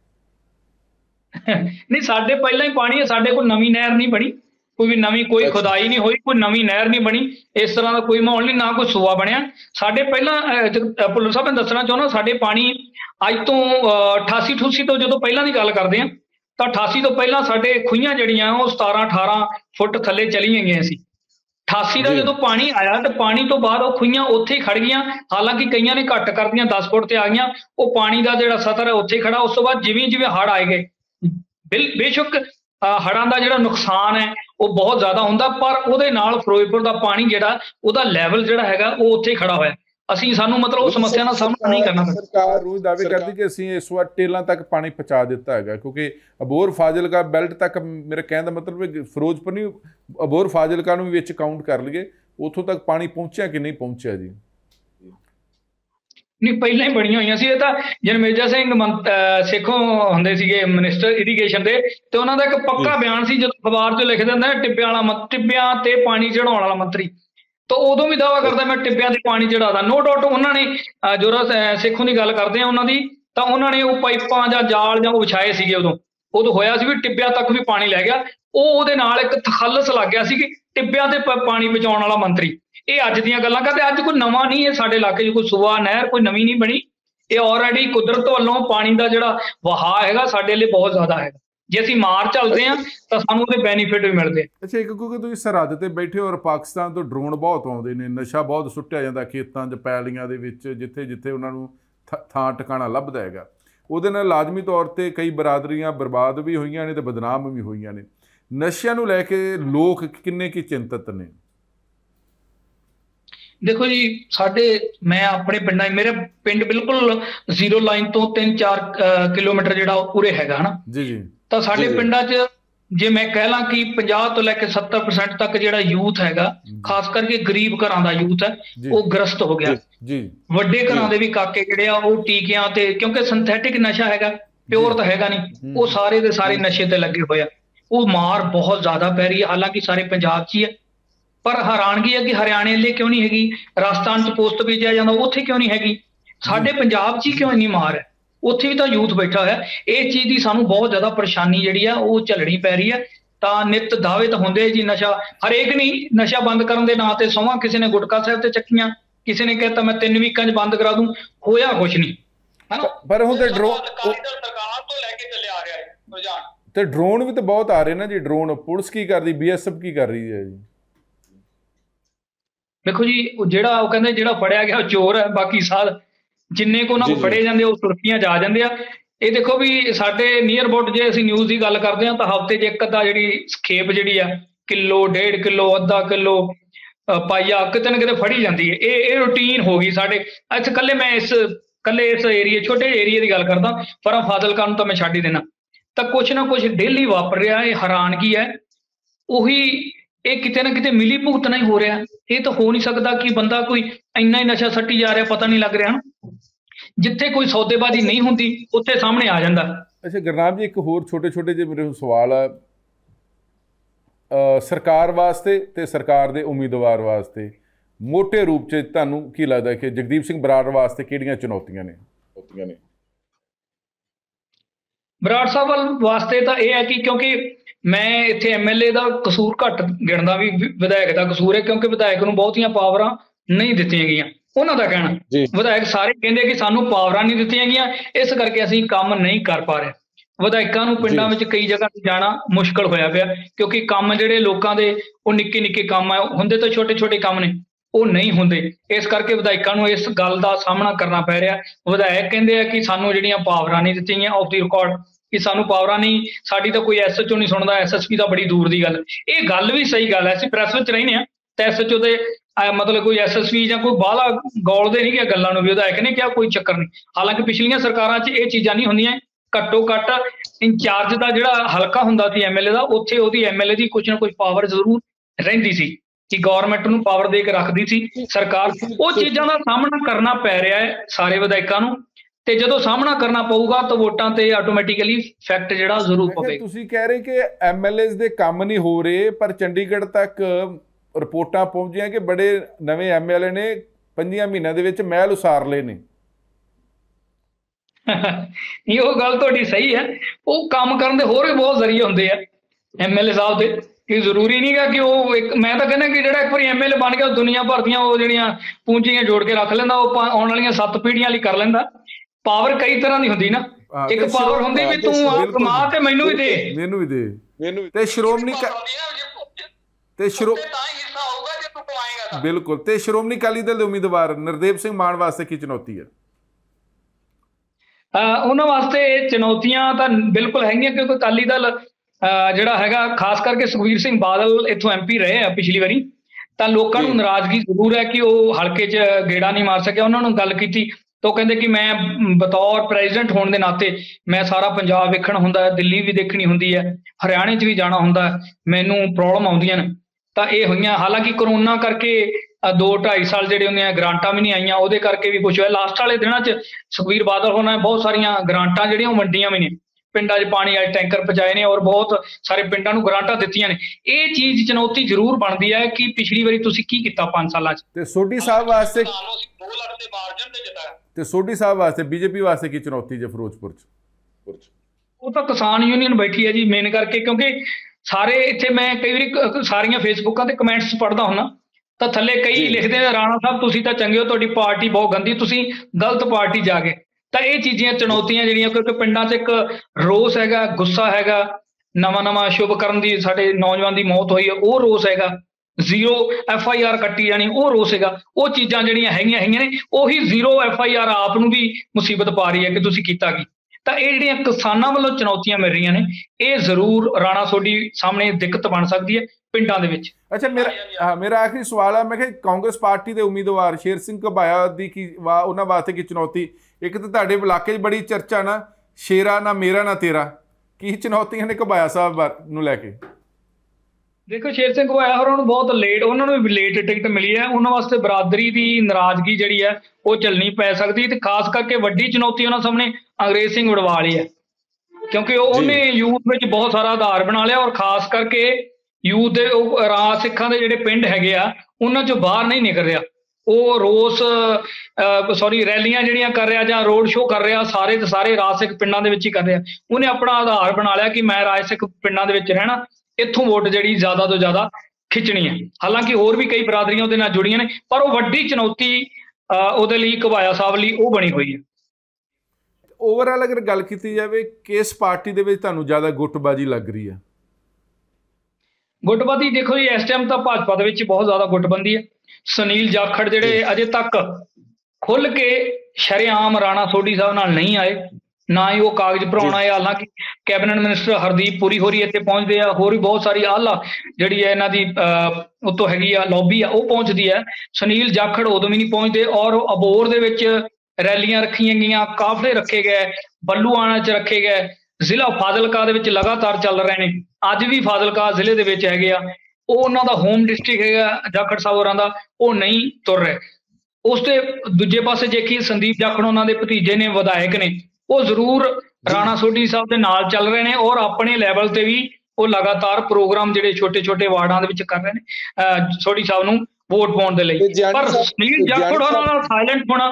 ਨਹੀਂ, ਸਾਡੇ ਪਹਿਲਾਂ ਹੀ ਪਾਣੀ ਹੈ, ਸਾਡੇ ਕੋਲ ਨਵੀਂ ਨਹਿਰ ਨਹੀਂ ਬਣੀ, ਕੋਈ ਖੁਦਾਈ ਨਹੀਂ ਹੋਈ, ਕੋਈ ਨਵੀਂ ਨਹਿਰ ਨਹੀਂ ਬਣੀ, ਇਸ ਤਰ੍ਹਾਂ ਦਾ ਕੋਈ ਮਾਹੌਲ ਨਹੀਂ, ਨਾ ਕੋਈ ਸੂਆ ਬਣਿਆ। ਸਾਡੇ ਪਹਿਲਾਂ ਭੁੱਲਰ ਸਾਹਿਬ ਨੇ ਦੱਸਣਾ ਚਾਹੁੰਦਾ, ਸਾਡੇ ਪਾਣੀ ਅੱਜ ਤੋਂ 88 ਤੋਂ ਜਦੋਂ ਪਹਿਲਾਂ ਦੀ ਗੱਲ ਕਰਦੇ ਹਾਂ ਤਾਂ 88 ਤੋਂ ਪਹਿਲਾਂ ਸਾਡੇ ਖੂਹੀਆਂ ਜਿਹੜੀਆਂ ਉਹ 17-18 ਫੁੱਟ ਥੱਲੇ ਚਲੀ ਗਈਆਂ ਸੀ। 88 ਦਾ ਜਦੋਂ ਪਾਣੀ ਆਇਆ ਤੇ ਪਾਣੀ ਤੋਂ ਬਾਅਦ ਉਹ ਖੂਹੀਆਂ ਉੱਥੇ ਹੀ ਖੜ ਗਈਆਂ। ਹਾਲਾਂਕਿ ਕਈਆਂ ਨੇ ਘੱਟ ਕਰਦੀਆਂ, 10 ਫੁੱਟ ਤੇ ਆ ਗਈਆਂ। ਉਹ ਪਾਣੀ ਦਾ ਜਿਹੜਾ ਸਤਰ ਹੈ ਉੱਥੇ ਖੜਾ। ਉਸ ਤੋਂ ਬਾਅਦ ਜਿਵੇਂ ਜਿਵੇਂ ਹੜ੍ਹ ਆਏ ਗਏ, ਬੇਸ਼ੱਕ ਹੜ੍ਹਾਂ ਦਾ ਜਿਹੜਾ ਨੁਕਸਾਨ ਹੈ ਉਹ ਬਹੁਤ ਜ਼ਿਆਦਾ ਹੁੰਦਾ, ਪਰ ਉਹਦੇ ਨਾਲ ਫਿਰੋਜ਼ਪੁਰ ਦਾ ਪਾਣੀ ਜਿਹੜਾ ਉਹਦਾ ਲੈਵਲ ਜਿਹੜਾ ਹੈਗਾ ਉਹ ਉੱਥੇ ਖੜਾ ਹੋਇਆ। ਸਾਨੂੰ ਮਤਲਬ ਉਹ ਸਮੱਸਿਆ ਨਾਲ ਸਾਹਮਣਾ ਨਹੀਂ ਕਰਨਾ ਪੈਂਦਾ। ਸਰਕਾਰ ਰੋਜ਼ ਦਾਅਵੇ ਕਰਦੀ ਕਿ ਅਸੀਂ ਇਸ ਵਾਰ ਟੇਲਾਂ ਤੱਕ ਪਾਣੀ ਪਹੁੰਚਾ ਦਿੱਤਾ ਹੈਗਾ, ਕਿਉਂਕਿ ਅਬੋਹਰ ਫਾਜ਼ਿਲਕਾ ਬੈਲਟ ਤੱਕ, ਮੇਰੇ ਕਹਿਣ ਦਾ ਮਤਲਬ ਹੈ ਫਿਰੋਜ਼ਪੁਰ ਨਹੀਂ, ਅਬੋਹਰ ਫਾਜ਼ਿਲਕਾ ਨੂੰ ਵੀ ਵਿੱਚ ਕਾਊਂਟ ਕਰ ਲਈਏ, ਉੱਥੋਂ ਤੱਕ ਪਾਣੀ ਪਹੁੰਚਿਆ ਕਿ ਨਹੀਂ ਪਹੁੰਚਿਆ ਜੀ? ਨਹੀਂ, ਪਹਿਲਾਂ ਹੀ ਬਣੀਆਂ ਹੋਈਆਂ ਸੀ। ਇਹ ਤਾਂ ਜਨਮੇਜਾ ਸਿੰਘ ਸੇਖੋਂ ਹੁੰਦੇ ਸੀਗੇ ਮਿਨਿਸਟਰ ਇਰੀਗੇਸ਼ਨ ਦੇ, ਤੇ ਉਹਨਾਂ ਦਾ ਇੱਕ ਪੱਕਾ ਬਿਆਨ ਸੀ ਜਦੋਂ ਅਖਬਾਰ 'ਚ ਲਿਖ ਦਿੰਦਾ ਟਿੱਬਿਆਂ ਤੇ ਪਾਣੀ ਚੜਾਉਣ ਵਾਲਾ ਮੰਤਰੀ, ਤਾਂ ਉਦੋਂ ਵੀ ਦਾਅਵਾ ਕਰਦਾ ਮੈਂ ਟਿੱਬਿਆਂ ਤੇ ਪਾਣੀ ਚੜਾਦਾ। ਨੋ ਡਾਊਟ ਉਹਨਾਂ ਨੇ ਜੋ ਸੇਖੋਂ ਦੀ ਗੱਲ ਕਰਦੇ ਆ ਉਹਨਾਂ ਦੀ, ਤਾਂ ਉਹਨਾਂ ਨੇ ਉਹ ਪਾਈਪਾਂ ਜਾਂ ਜਾਲ ਜਾਂ ਉਹ ਵਿਛਾਏ ਸੀਗੇ। ਉਦੋਂ ਹੋਇਆ ਸੀ ਵੀ ਟਿੱਬਿਆਂ ਤੱਕ ਵੀ ਪਾਣੀ ਲੈ ਗਿਆ। ਉਹਦੇ ਨਾਲ ਇੱਕ ਤਖੱਲਸ ਲੱਗ ਗਿਆ ਸੀ ਕਿ ਟਿੱਬਿਆਂ ਤੇ ਪਾਣੀ ਬਚਾਉਣ ਵਾਲਾ ਮੰਤਰੀ। ਇਹ ਅੱਜ ਦੀਆਂ ਗੱਲਾਂ ਕਰਦੇ, ਅੱਜ ਕੋਈ ਨਵਾਂ ਨਹੀਂ। ਇਹ ਸਾਡੇ ਇਲਾਕੇ 'ਚ ਕੋਈ ਸੂਆ ਨਹਿਰ ਕੋਈ ਨਵੀਂ ਨਹੀਂ ਬਣੀ। ਇਹ ਆਲਰੇਡੀ ਕੁਦਰਤ ਵੱਲੋਂ ਪਾਣੀ ਦਾ ਜਿਹੜਾ ਵਹਾਅ ਹੈਗਾ ਸਾਡੇ ਲਈ ਬਹੁਤ ਜ਼ਿਆਦਾ ਹੈਗਾ। ਜੇ ਅਸੀਂ ਮਾਰ ਚੱਲਦੇ ਹਾਂ ਤਾਂ ਸਾਨੂੰ ਉਹਦੇ ਬੈਨੀਫਿਟ ਵੀ ਮਿਲਦੇ। ਅੱਛਾ, ਇੱਕ ਕਿਉਂਕਿ ਤੁਸੀਂ ਸਰਹੱਦ ਤੇ ਬੈਠੇ ਹੋ ਔਰ ਪਾਕਿਸਤਾਨ ਤੋਂ ਡਰੋਨ ਬਹੁਤ ਆਉਂਦੇ ਨੇ, ਨਸ਼ਾ ਬਹੁਤ ਸੁੱਟਿਆ ਜਾਂਦਾ ਖੇਤਾਂ 'ਚ, ਪੈਲੀਆਂ ਦੇ ਵਿੱਚ, ਜਿੱਥੇ ਜਿੱਥੇ ਉਹਨਾਂ ਨੂੰ ਥਾਂ ਟਿਕਾਣਾ ਲੱਭਦਾ ਹੈਗਾ। ਉਹਦੇ ਨਾਲ ਲਾਜ਼ਮੀ ਤੌਰ 'ਤੇ ਕਈ ਬਰਾਦਰੀਆਂ ਬਰਬਾਦ ਵੀ ਹੋਈਆਂ ਨੇ ਤੇ ਬਦਨਾਮ ਵੀ ਹੋਈਆਂ ਨੇ। ਨਸ਼ਿਆਂ ਨੂੰ ਲੈ ਕੇ ਲੋਕ ਕਿੰਨੇ ਕੀ ਚਿੰਤਤ ਨੇ? ਦੇਖੋ ਜੀ, ਮੈਂ ਆਪਣੇ ਪਿੰਡਾਂ, ਮੇਰੇ ਪਿੰਡ ਬਿਲਕੁਲ ਜ਼ੀਰੋ ਲਾਈਨ ਤੋਂ 3-4 ਕਿਲੋਮੀਟਰ ਜਿਹੜਾ ਉਹ ਪੂਰੇ ਹੈਗਾ ਹਨਾ ਜੀ। ਤਾਂ ਸਾਡੇ ਪਿੰਡਾਂ 'ਚ ਜੇ ਮੈਂ ਕਹਿ ਲਾਂ ਕਿ 50 ਤੋਂ ਲੈ ਕੇ 70% ਤੱਕ ਜਿਹੜਾ ਯੂਥ ਹੈਗਾ, ਖਾਸ ਕਰਕੇ ਗਰੀਬ ਘਰਾਂ ਦਾ ਯੂਥ ਹੈ, ਉਹ ਗ੍ਰਸਤ ਹੋ ਗਿਆ ਜੀ। ਵੱਡੇ ਘਰਾਂ ਦੇ ਵੀ ਕਾਕੇ ਜਿਹੜੇ ਆ ਉਹ ਟੀਕਿਆਂ ਤੇ, ਕਿਉਂਕਿ ਸਿੰਥੈਟਿਕ ਨਸ਼ਾ ਹੈਗਾ, ਪਿਓਰ ਤਾਂ ਹੈਗਾ ਨਹੀਂ, ਉਹ ਸਾਰੇ ਦੇ ਸਾਰੇ ਨਸ਼ੇ ਤੇ ਲੱਗੇ ਹੋਏ ਆ। ਉਹ ਮਾਰ ਬਹੁਤ ਜ਼ਿਆਦਾ ਪੈ ਰਹੀ ਹੈ। ਹਾਲਾਂਕਿ ਸਾਰੇ ਪੰਜਾਬ 'ਚ ਹੀ ਹੈ, ਪਰ ਹੈਰਾਨਗੀ ਹੈ ਕਿ ਹਰਿਆਣੇ ਲਈ ਕਿਉਂ ਨਹੀਂ ਹੈਗੀ, ਰਾਜਸਥਾਨ 'ਚ ਪੋਸਟ ਭੇਜਿਆ ਜਾਂਦਾ ਉੱਥੇ ਕਿਉਂ ਨਹੀਂ ਹੈਗੀ, ਸਾਡੇ ਪੰਜਾਬ 'ਚ ਹੀ ਕਿਉਂ ਇੰਨੀ ਮਾਰ ਹੈ। ਉੱਥੇ ਵੀ ਤਾਂ ਯੂਥ ਬੈਠਾ ਹੋਇਆ। ਇਹ ਚੀਜ਼ ਦੀ ਸਾਨੂੰ ਬਹੁਤ ਜ਼ਿਆਦਾ ਪਰੇਸ਼ਾਨੀ ਜਿਹੜੀ ਆ ਉਹ ਝੱਲਣੀ ਪੈ ਰਹੀ ਹੈ। ਤਾਂ ਨਿੱਤ ਦਾਅਵੇ ਤਾਂ ਹੁੰਦੇ ਜੀ, ਨਸ਼ਾ ਹਰੇਕ ਨਹੀਂ, ਨਸ਼ਾ ਬੰਦ ਕਰਨ ਦੇ ਨਾਂ ਤੇ ਸਹੁੰਆਂ ਕਿਸੇ ਨੇ ਗੁਟਕਾ ਸਾਹਿਬ ਤੇ ਚੱਕੀਆਂ, ਕਿਸੇ ਨੇ ਕਹਿਤਾ ਮੈਂ 3 ਵੀਕਾਂ 'ਚ ਬੰਦ ਕਰਾ ਦੂੰ, ਹੋਇਆ ਕੁਛ ਨਹੀਂ ਹਨਾ। ਪਰ ਹੁਣ ਤੇ ਸਰਕਾਰ ਤੋਂ ਲੈ ਕੇ ਚੱਲਿਆ ਆ ਰਿਹਾ ਹੈ ਰੁਝਾਨ। ਤੇ ਡਰੋਨ ਵੀ ਤਾਂ ਬਹੁਤ ਆ ਰਹੇ ਨਾ ਜੀ। ਡਰੋਨ ਪੁਲਿਸ ਕੀ ਕਰਦੀ, BSF ਕੀ ਕਰ ਰਹੀ ਹੈ ਜੀ? ਦੇਖੋ ਜੀ, ਉਹ ਕਹਿੰਦੇ ਜਿਹੜਾ ਫੜਿਆ ਗਿਆ ਉਹ ਚੋਰ ਹੈ, ਬਾਕੀ ਸਾਧ ਜਿੰਨੇ ਕੋ ਉਹਨਾਂ ਕੋ ਫੜੇ ਜਾਂਦੇ ਉਹ ਸੁਰਖੀਆਂ 'ਚ ਆ ਜਾਂਦੇ ਆ। ਇਹ ਦੇਖੋ ਵੀ ਸਾਡੇ ਨੀਅਰ ਅਬਾਊਟ ਜੇ ਅਸੀਂ ਨਿਊਜ਼ ਦੀ ਗੱਲ ਕਰਦੇ ਹਾਂ ਤਾਂ ਹਫ਼ਤੇ 'ਚ ਇੱਕ ਅੱਧਾ ਜਿਹੜੀ ਖੇਪ ਜਿਹੜੀ ਆ ਕਿਲੋ, 1.5 ਕਿਲੋ, ਅੱਧਾ ਕਿਲੋ, ਪਾਈਆ ਕਿਤੇ ਨਾ ਕਿਤੇ ਫੜੀ ਜਾਂਦੀ ਹੈ। ਇਹ ਰੂਟੀਨ ਹੋ ਗਈ ਸਾਡੇ ਇੱਥੇ। ਮੈਂ ਇਸ ਏਰੀਏ, ਛੋਟੇ ਏਰੀਏ ਦੀ ਗੱਲ ਕਰਦਾ, ਪਰ ਫਾਜ਼ਿਲਕਾ ਨੂੰ ਤਾਂ ਮੈਂ ਛੱਡ ਹੀ ਦੇਣਾ। ਤਾਂ ਕੁਛ ਨਾ ਕੁਛ ਡੇਲੀ ਵਾਪਰ ਰਿਹਾ। ਇਹ ਹੈਰਾਨਗੀ ਹੈ। ਉਹੀ ਇਹ ਕਿਤੇ ਨਾ ਕਿਤੇ ਮਿਲੀ ਭੁਗਤਣਾ ਹੀ ਹੋ ਰਿਹਾ। ਇਹ ਤਾਂ ਹੋ ਨਹੀਂ ਸਕਦਾ ਕਿ ਬੰਦਾ ਕੋਈ ਇੰਨਾ ਹੀ ਨਸ਼ਾ ਸੱਟੀ ਜਾ ਰਿਹਾ, ਪਤਾ ਨਹੀਂ ਲੱਗ ਰਿਹਾ ਨਾ। ਜਿੱਥੇ ਕੋਈ ਸੌਦੇਬਾਜ਼ੀ ਨਹੀਂ ਹੁੰਦੀ ਉੱਥੇ ਸਾਹਮਣੇ ਆ ਜਾਂਦਾ। ਅੱਛਾ ਗੁਰਨਾਮ ਜੀ, ਇੱਕ ਹੋਰ ਛੋਟੇ ਜਿਹੇ ਮੇਰੇ ਸਵਾਲ ਆ। ਸਰਕਾਰ ਵਾਸਤੇ ਤੇ ਸਰਕਾਰ ਦੇ ਉਮੀਦਵਾਰ ਵਾਸਤੇ ਮੋਟੇ ਰੂਪ 'ਚ ਤੁਹਾਨੂੰ ਕੀ ਲੱਗਦਾ ਕਿ ਜਗਦੀਪ ਸਿੰਘ ਬਰਾੜ ਵਾਸਤੇ ਕਿਹੜੀਆਂ ਚੁਣੌਤੀਆਂ ਨੇ? ਬਰਾੜ ਸਾਹਿਬ ਵਾਸਤੇ ਤਾਂ ਇਹ ਹੈ ਕਿ ਕਿਉਂਕਿ ਮੈਂ ਇੱਥੇ MLA ਦਾ ਕਸੂਰ ਘੱਟ ਗਿਣਦਾ, ਵੀ ਵਿਧਾਇਕ ਦਾ ਕਸੂਰ ਹੈ, ਕਿਉਂਕਿ ਵਿਧਾਇਕ ਨੂੰ ਬਹੁਤੀਆਂ ਪਾਵਰਾਂ ਨਹੀਂ ਦਿੱਤੀਆਂ ਗਈਆਂ। ਉਹਨਾਂ ਦਾ ਕਹਿਣਾ, ਵਿਧਾਇਕ ਸਾਰੇ ਕਹਿੰਦੇ ਕਿ ਸਾਨੂੰ ਪਾਵਰਾਂ ਨਹੀਂ ਦਿੱਤੀਆਂ ਗਈਆਂ, ਇਸ ਕਰਕੇ ਅਸੀਂ ਕੰਮ ਨਹੀਂ ਕਰ ਪਾ ਰਹੇ। ਵਿਧਾਇਕਾਂ ਨੂੰ ਪਿੰਡਾਂ ਵਿੱਚ ਕਈ ਜਗ੍ਹਾ ਤੇ ਜਾਣਾ ਮੁਸ਼ਕਲ ਹੋਇਆ ਪਿਆ, ਕਿਉਂਕਿ ਕੰਮ ਜਿਹੜੇ ਲੋਕਾਂ ਦੇ ਉਹ ਨਿੱਕੇ ਕੰਮ ਆ, ਹੁੰਦੇ ਤਾਂ ਛੋਟੇ ਕੰਮ ਨੇ, ਉਹ ਨਹੀਂ ਹੁੰਦੇ। ਇਸ ਕਰਕੇ ਵਿਧਾਇਕਾਂ ਨੂੰ ਇਸ ਗੱਲ ਦਾ ਸਾਹਮਣਾ ਕਰਨਾ ਪੈ ਰਿਹਾ। ਵਿਧਾਇਕ ਕਹਿੰਦੇ ਆ ਕਿ ਸਾਨੂੰ ਜਿਹੜੀਆਂ ਪਾਵਰਾਂ ਨਹੀਂ ਦਿੱਤੀਆਂ ਗਈਆਂ, ਆਫ ਦੀ ਰਿਕਾਰਡ ਕਿ ਸਾਨੂੰ ਪਾਵਰਾਂ ਨਹੀਂ, ਸਾਡੀ ਤਾਂ ਕੋਈ SHO ਨਹੀਂ ਸੁਣਦਾ, SSP ਤਾਂ ਬੜੀ ਦੂਰ ਦੀ ਗੱਲ। ਇਹ ਗੱਲ ਵੀ ਸਹੀ ਗੱਲ ਹੈ। ਅਸੀਂ ਪ੍ਰੈਸ ਵਿੱਚ ਰਹਿੰਦੇ ਹਾਂ ਤਾਂ SHO ਦੇ ਮਤਲਬ ਕੋਈ SSP ਜਾਂ ਕੋਈ ਬਾਹਲਾ ਗੌਲਦੇ ਨਹੀਂ ਗਿਆ ਗੱਲਾਂ ਨੂੰ, ਵੀ ਵਿਧਾਇਕ ਨੇ ਕਿਹਾ ਕੋਈ ਚੱਕਰ ਨਹੀਂ। ਹਾਲਾਂਕਿ ਪਿਛਲੀਆਂ ਸਰਕਾਰਾਂ 'ਚ ਇਹ ਚੀਜ਼ਾਂ ਨਹੀਂ ਹੁੰਦੀਆਂ। ਘੱਟੋ ਘੱਟ ਇੰਚਾਰਜ ਦਾ ਜਿਹੜਾ ਹਲਕਾ ਹੁੰਦਾ ਸੀ MLA ਦਾ, ਉੱਥੇ ਉਹਦੀ MLA ਦੀ ਕੁਝ ਨਾ ਕੁਝ ਪਾਵਰ ਜ਼ਰੂਰ ਰਹਿੰਦੀ ਸੀ ਕਿ ਗੌਰਮੈਂਟ ਨੂੰ ਪਾਵਰ ਦੇ ਕੇ ਰੱਖਦੀ ਸੀ ਸਰਕਾਰ। ਉਹ ਚੀਜ਼ਾਂ ਦਾ ਸਾਹਮਣਾ ਕਰਨਾ ਪੈ ਰਿਹਾ ਹੈ ਸਾਰੇ ਵਿਧਾਇਕਾਂ ਨੂੰ, ਤੇ ਜਦੋਂ ਸਾਹਮਣਾ ਕਰਨਾ ਪਊਗਾ ਤਾਂ ਵੋਟਾਂ ਤੇ ਆਟੋਮੈਟਿਕਲੀ ਇਫੈਕਟ ਜਿਹੜਾ ਜ਼ਰੂਰ ਪਵੇਗਾ। ਤੁਸੀਂ ਕਹਿ ਰਹੇ ਕਿ MLAs ਦੇ ਕੰਮ ਨਹੀਂ ਹੋ ਰਹੇ, ਪਰ ਚੰਡੀਗੜ੍ਹ ਤੱਕ ਰਿਪੋਰਟਾਂ ਪਹੁੰਚੀਆਂ ਕਿ ਬੜੇ ਨਵੇਂ MLA ਨੇ 5 ਮਹੀਨਿਆਂ ਦੇ ਵਿੱਚ ਮਹਿਲ ਉਸਾਰ ਲਏ ਨੇ। ਇਹ ਉਹ ਗੱਲ ਤੁਹਾਡੀ ਸਹੀ ਹੈ। ਉਹ ਕੰਮ ਕਰਨ ਦੇ ਹੋਰ ਵੀ ਬਹੁਤ ਜ਼ਰੀਏ ਹੁੰਦੇ ਆ MLA ਸਾਹਿਬ ਦੇ, ਕਿ ਜ਼ਰੂਰੀ ਨਹੀਂ ਗਾ ਕਿ ਉਹ ਮੈਂ ਤਾਂ ਕਹਿੰਦਾ ਕਿ ਜਿਹੜਾ ਇੱਕ ਵਾਰੀ MLA ਬਣ ਗਿਆ ਦੁਨੀਆ ਭਰ ਦੀਆਂ ਉਹ ਜਿਹੜੀਆਂ ਪੂੰਜੀਆਂ ਜੋੜ ਕੇ ਰੱਖ ਲੈਂਦਾ, ਉਹ ਆਉਣ ਵਾਲੀਆਂ 7 ਪੀੜ੍ਹੀਆਂ ਲਈ ਕਰ ਲੈਂਦਾ। ਪਾਵਰ ਕਈ ਤਰ੍ਹਾਂ ਦੀ ਹੁੰਦੀ ਨਾ। ਇੱਕ ਪਾਵਰ ਹੁੰਦੀ ਵੀ ਤੂੰ ਆ ਕਮਾ ਤੇ ਮੈਨੂੰ ਵੀ ਦੇ, ਤੇ ਸ਼੍ਰੋਮਣੀ ਬਿਲਕੁਲ। ਤੇ ਸ਼੍ਰੋਮਣੀ ਅਕਾਲੀ ਦਲ ਦੇ ਉਮੀਦਵਾਰ ਨਰਦੇਵ ਸਿੰਘ ਮਾਨ ਵਾਸਤੇ ਕੀ ਚੁਣੌਤੀ ਹੈ? ਉਹਨਾਂ ਵਾਸਤੇ ਚੁਣੌਤੀਆਂ ਤਾਂ ਬਿਲਕੁਲ ਹੈਗੀਆਂ, ਕਿਉਂਕਿ ਅਕਾਲੀ ਦਲ ਜਿਹੜਾ ਹੈਗਾ, ਖਾਸ ਕਰਕੇ ਸੁਖਬੀਰ ਸਿੰਘ ਬਾਦਲ ਇੱਥੋਂ MP ਰਹੇ ਆ ਪਿਛਲੀ ਵਾਰੀ, ਤਾਂ ਲੋਕਾਂ ਨੂੰ ਨਾਰਾਜ਼ਗੀ ਜ਼ਰੂਰ ਹੈ ਕਿ ਉਹ ਹਲਕੇ 'ਚ ਗੇੜਾ ਨਹੀਂ ਮਾਰ ਸਕਿਆ। ਉਹਨਾਂ ਨੂੰ ਗੱਲ ਕੀਤੀ ਤਾਂ ਉਹ ਕਹਿੰਦੇ ਕਿ ਮੈਂ ਬਤੌਰ ਪ੍ਰੈਜ਼ੀਡੈਂਟ ਹੋਣ ਦੇ ਨਾਤੇ ਮੈਂ ਸਾਰਾ ਪੰਜਾਬ ਵੇਖਣਾ ਹੁੰਦਾ, ਦਿੱਲੀ ਵੀ ਦੇਖਣੀ ਹੁੰਦੀ ਹੈ, ਹਰਿਆਣੇ 'ਚ ਵੀ ਜਾਣਾ ਹੁੰਦਾ, ਮੈਨੂੰ ਪ੍ਰੋਬਲਮ ਆਉਂਦੀਆਂ ਨੇ। ਤਾਂ ਇਹ ਹੋਈਆਂ। ਹਾਲਾਂਕਿ ਕਰੋਨਾ ਕਰਕੇ 2-2.5 ਸਾਲ ਜਿਹੜੇ ਹੁੰਦੀਆਂ ਗ੍ਰਾਂਟਾਂ ਵੀ ਨਹੀਂ ਆਈਆਂ, ਉਹਦੇ ਕਰਕੇ ਵੀ ਕੁਛ ਹੋਇਆ। ਲਾਸਟ ਵਾਲੇ ਦਿਨਾਂ 'ਚ ਸੁਖਬੀਰ ਬਾਦਲ ਹੋਣਾ ਬਹੁਤ ਸਾਰੀਆਂ ਗ੍ਰਾਂਟਾਂ ਜਿਹੜੀਆਂ ਉਹ ਵੰਡੀਆਂ ਵੀ ਨੇ, ਪਿੰਡਾਂ 'ਚ ਪਾਣੀ ਵਾਲੇ ਟੈਂਕਰ ਪਹੁੰਚਾਏ ਨੇ, ਔਰ ਬਹੁਤ ਸਾਰੇ ਪਿੰਡਾਂ ਨੂੰ ਗ੍ਰਾਂਟਾਂ ਦਿੱਤੀਆਂ ਨੇ। ਇਹ ਚੀਜ਼ ਚੁਣੌਤੀ ਜ਼ਰੂਰ ਬਣਦੀ ਹੈ ਕਿ ਪਿਛਲੀ ਵਾਰੀ ਤੁਸੀਂ ਕੀ ਕੀਤਾ 5 ਸਾਲਾਂ 'ਚ। ਤੇ ਸੋਢੀ ਸਾਹਿਬ ਵਾਸਤੇ 2 ਲੱਖ ਦੇ ਮਾਰਜਨ ਤੇ ਜਿੱਤਿਆ। ਤੇ ਸੋਢੀ ਸਾਹਿਬ ਵਾਸਤੇ BJP ਵਾਸਤੇ ਕੀ ਚੁਣੌਤੀ ਜੇ ਫਿਰੋਜ਼ਪੁਰ 'ਚ? ਉਹ ਤਾਂ ਕਿਸਾਨ ਯੂਨੀਅਨ ਬੈਠੀ ਹੈ ਜੀ ਮੇਨ ਕਰਕੇ, ਕਿਉਂਕਿ ਸਾਰੇ ਇੱਥੇ ਮੈਂ ਕਈ ਵਾਰੀ ਸਾਰੀਆਂ ਫੇਸਬੁੱਕਾਂ ਤੇ ਕਮੈਂਟਸ ਪੜ੍ਹਦਾ ਹੁੰਦਾ ਤਾਂ ਥੱਲੇ ਕਈ ਲਿਖਦੇ ਆ, ਰਾਣਾ ਸਾਹਿਬ ਤੁਸੀਂ ਤਾਂ ਚੰਗੇ ਹੋ, ਤੁਹਾਡੀ ਪਾਰਟੀ ਬਹੁਤ ਗੰਦੀ, ਤੁਸੀਂ ਗਲਤ ਪਾਰਟੀ ਜਾ ਗਏ। ਤਾਂ ਇਹ ਚੀਜ਼ਾਂ ਚੁਣੌਤੀਆਂ ਜਿਹੜੀਆਂ, ਕਿਉਂਕਿ ਪਿੰਡਾਂ 'ਚ ਇੱਕ ਰੋਸ ਹੈਗਾ, ਗੁੱਸਾ ਹੈਗਾ, ਨਵਾਂ ਸ਼ੁਭ ਕਰਨ ਦੀ ਸਾਡੇ ਨੌਜਵਾਨ ਦੀ ਮੌਤ ਹੋਈ ਹੈ ਉਹ ਰੋਸ ਹੈਗਾ, 0 FIR ਕੱਟੀ ਜਾਣੀ ਉਹ ਰੋਸ ਹੈਗਾ। ਉਹ ਚੀਜ਼ਾਂ ਜਿਹੜੀਆਂ ਹੈਗੀਆਂ ਨੇ, ਉਹੀ 0 FIR ਆਪ ਨੂੰ ਵੀ ਮੁਸੀਬਤ ਪਾ ਰਹੀ ਹੈ ਕਿ ਤੁਸੀਂ ਕੀਤਾ ਕੀ। ਤਾਂ ਇਹ ਜਿਹੜੀਆਂ ਕਿਸਾਨਾਂ ਵੱਲੋਂ ਚੁਣੌਤੀਆਂ ਮਿਲ ਰਹੀਆਂ ਨੇ, ਇਹ ਜ਼ਰੂਰ ਰਾਣਾ ਸੋਢੀ ਸਾਹਮਣੇ ਦਿੱਕਤ ਬਣ ਸਕਦੀ ਹੈ ਪਿੰਡਾਂ ਦੇ ਵਿੱਚ। ਅੱਛਾ, ਮੇਰਾ ਆਖਰੀ ਸਵਾਲ ਹੈ, ਮੈਂ ਕਿਹਾ ਕਾਂਗਰਸ ਪਾਰਟੀ ਦੇ ਉਮੀਦਵਾਰ ਸ਼ੇਰ ਸਿੰਘ ਘਬਾਇਆ ਦੀ ਉਹਨਾਂ ਵਾਸਤੇ ਕੀ ਚੁਣੌਤੀ? ਇੱਕ ਤਾਂ ਤੁਹਾਡੇ ਇਲਾਕੇ 'ਚ ਬੜੀ ਚਰਚਾ ਨਾ, ਸ਼ੇਰਾ ਨਾ ਮੇਰਾ ਨਾ ਤੇਰਾ, ਕੀ ਚੁਣੌਤੀਆਂ ਨੇ ਘਬਾਇਆ ਸਾਹਿਬ ਨੂੰ ਲੈ ਕੇ? ਦੇਖੋ, ਸ਼ੇਰ ਸਿੰਘ ਘਬਾਇਆ ਹੋਰਾਂ ਨੂੰ ਬਹੁਤ ਲੇਟ, ਉਹਨਾਂ ਨੂੰ ਵੀ ਲੇਟ ਟਿਕਟ ਮਿਲੀ ਹੈ। ਉਹਨਾਂ ਵਾਸਤੇ ਬਰਾਦਰੀ ਦੀ ਨਾਰਾਜ਼ਗੀ ਜਿਹੜੀ ਹੈ ਉਹ ਝੱਲਣੀ ਪੈ ਸਕਦੀ, ਤੇ ਖਾਸ ਕਰਕੇ ਵੱਡੀ ਚੁਣੌਤੀ ਉਹਨਾਂ ਸਾਹਮਣੇ ਅੰਗਰੇਜ਼ ਸਿੰਘ ਵੜਵਾਲ ਹੀ ਹੈ। ਕਿਉਂਕਿ ਉਹਨੇ ਯੂਥ ਵਿੱਚ ਬਹੁਤ ਸਾਰਾ ਆਧਾਰ ਬਣਾ ਲਿਆ, ਔਰ ਖਾਸ ਕਰਕੇ ਯੂਥ ਦੇ ਰਾਜ ਸਿੱਖਾਂ ਦੇ ਜਿਹੜੇ ਪਿੰਡ ਹੈਗੇ ਆ ਉਹਨਾਂ ਚੋਂ ਬਾਹਰ ਨਹੀਂ ਨਿਕਲ ਰਿਹਾ। ਉਹ ਰੋਸ ਰੈਲੀਆਂ ਜਿਹੜੀਆਂ ਕਰ ਰਿਹਾ ਜਾਂ ਰੋਡ ਸ਼ੋਅ ਕਰ ਰਿਹਾ, ਸਾਰੇ ਦੇ ਸਾਰੇ ਰਾਜ ਸਿੱਖ ਪਿੰਡਾਂ ਦੇ ਵਿੱਚ ਹੀ ਕਰ ਰਿਹਾ। ਉਹਨੇ ਆਪਣਾ ਆਧਾਰ ਬਣਾ ਲਿਆ ਕਿ ਮੈਂ ਰਾਜ ਸਿੱਖ ਪਿੰਡਾਂ ਦੇ ਵਿੱਚ ਰਹਿਣਾ, ਇੱਥੋਂ ਵੋਟ ਜਿਹੜੀ ਜ਼ਿਆਦਾ ਤੋਂ ਜ਼ਿਆਦਾ ਖਿੱਚਣੀ ਹੈ। ਹਾਲਾਂਕਿ ਹੋਰ ਵੀ ਕਈ ਬਰਾਦਰੀਆਂ ਉਹਦੇ ਨਾਲ ਜੁੜੀਆਂ ਨੇ, ਪਰ ਉਹ ਵੱਡੀ ਚੁਣੌਤੀ ਉਹਦੇ ਲਈ ਘੁਬਾਇਆ ਸਾਹਿਬ ਲਈ ਉਹ ਬਣੀ ਹੋਈ ਹੈ। ਓਵਰਆਲ ਅਗਰ ਗੱਲ ਕੀਤੀ ਜਾਵੇ, ਕਿਸ ਪਾਰਟੀ ਦੇ ਵਿੱਚ ਤੁਹਾਨੂੰ ਜ਼ਿਆਦਾ ਗੁੱਟਬਾਜ਼ੀ ਲੱਗ ਰਹੀ ਹੈ? ਗੁੱਟਬਾਜ਼ੀ ਦੇਖੋ ਜੀ, ਇਸ ਟਾਈਮ ਤਾਂ ਭਾਜਪਾ ਦੇ ਵਿੱਚ ਬਹੁਤ ਜ਼ਿਆਦਾ ਗੁੱਟਬੰਦੀ ਹੈ। ਸੁਨੀਲ ਜਾਖੜ ਜਿਹੜੇ ਅਜੇ ਤੱਕ ਖੁੱਲ ਕੇ ਸ਼ਰੇਆਮ ਰਾਣਾ ਸੋਢੀ ਸਾਹਿਬ ਨਾਲ ਨਹੀਂ ਆਏ, ਨਾ ਹੀ ਉਹ ਕਾਗਜ਼ ਭਰਾਉਣ ਆਏ। ਹਾਲਾਂਕਿ ਕੈਬਨਿਟ ਮਿਨਿਸਟਰ ਹਰਦੀਪ ਪੁਰੀ ਹੋਰੀ ਇੱਥੇ ਪਹੁੰਚਦੇ ਆ, ਹੋਰ ਵੀ ਬਹੁਤ ਸਾਰੀ ਆਲਾ ਜਿਹੜੀ ਹੈ ਇਹਨਾਂ ਦੀ ਉੱਤੋਂ ਹੈਗੀ ਆ ਲੌਬੀ ਆ, ਉਹ ਪਹੁੰਚਦੀ ਹੈ। ਸੁਨੀਲ ਜਾਖੜ ਉਦੋਂ ਵੀ ਨਹੀਂ ਪਹੁੰਚਦੇ। ਔਰ ਅਬੋਹਰ ਦੇ ਵਿੱਚ ਰੈਲੀਆਂ ਰੱਖੀਆਂ ਗਈਆਂ, ਕਾਫਲੇ ਰੱਖੇ ਗਏ, ਬੱਲੂਆਣਾ 'ਚ ਰੱਖੇ ਗਏ, ਜ਼ਿਲ੍ਹਾ ਫਾਜ਼ਿਲਕਾ ਦੇ ਵਿੱਚ ਲਗਾਤਾਰ ਚੱਲ ਰਹੇ ਨੇ। ਅੱਜ ਵੀ ਫਾਜ਼ਿਲਕਾ ਜ਼ਿਲ੍ਹੇ ਦੇ ਵਿੱਚ ਹੈਗੇ ਆ, ਉਹ ਉਹਨਾਂ ਦਾ ਹੋਮ ਡਿਸਟ੍ਰਿਕਟ ਹੈਗਾ ਜਾਖੜ ਸਾਹਿਬ ਹੋਰਾਂ ਦਾ, ਉਹ ਨਹੀਂ ਤੁਰ ਰਹੇ। ਉਸ ਦੇ ਦੂਜੇ ਪਾਸੇ ਦੇਖੀ ਸੰਦੀਪ ਜਾਖੜ ਉਹਨਾਂ ਦੇ ਭਤੀਜੇ ਨੇ, ਵਿਧਾਇਕ ਨੇ, ਉਹ ਜ਼ਰੂਰ ਰਾਣਾ ਸੋਢੀ ਸਾਹਿਬ ਦੇ ਨਾਲ ਚੱਲ ਰਹੇ ਨੇ, ਔਰ ਆਪਣੇ ਲੈਵਲ ਤੇ ਵੀ ਉਹ ਲਗਾਤਾਰ ਪ੍ਰੋਗਰਾਮ ਜਿਹੜੇ ਛੋਟੇ ਛੋਟੇ ਵਾਰਡਾਂ ਦੇ ਵਿੱਚ ਕਰ ਰਹੇ ਨੇ ਸੋਢੀ ਸਾਹਿਬ ਨੂੰ ਵੋਟ ਪਾਉਣ ਦੇ ਲਈ। ਪਰ ਸੁਨੀਲ ਜਾਖੜ ਹੋਰਾਂ ਨਾਲ ਸਾਇਲੈਂਟ ਹੋਣਾ।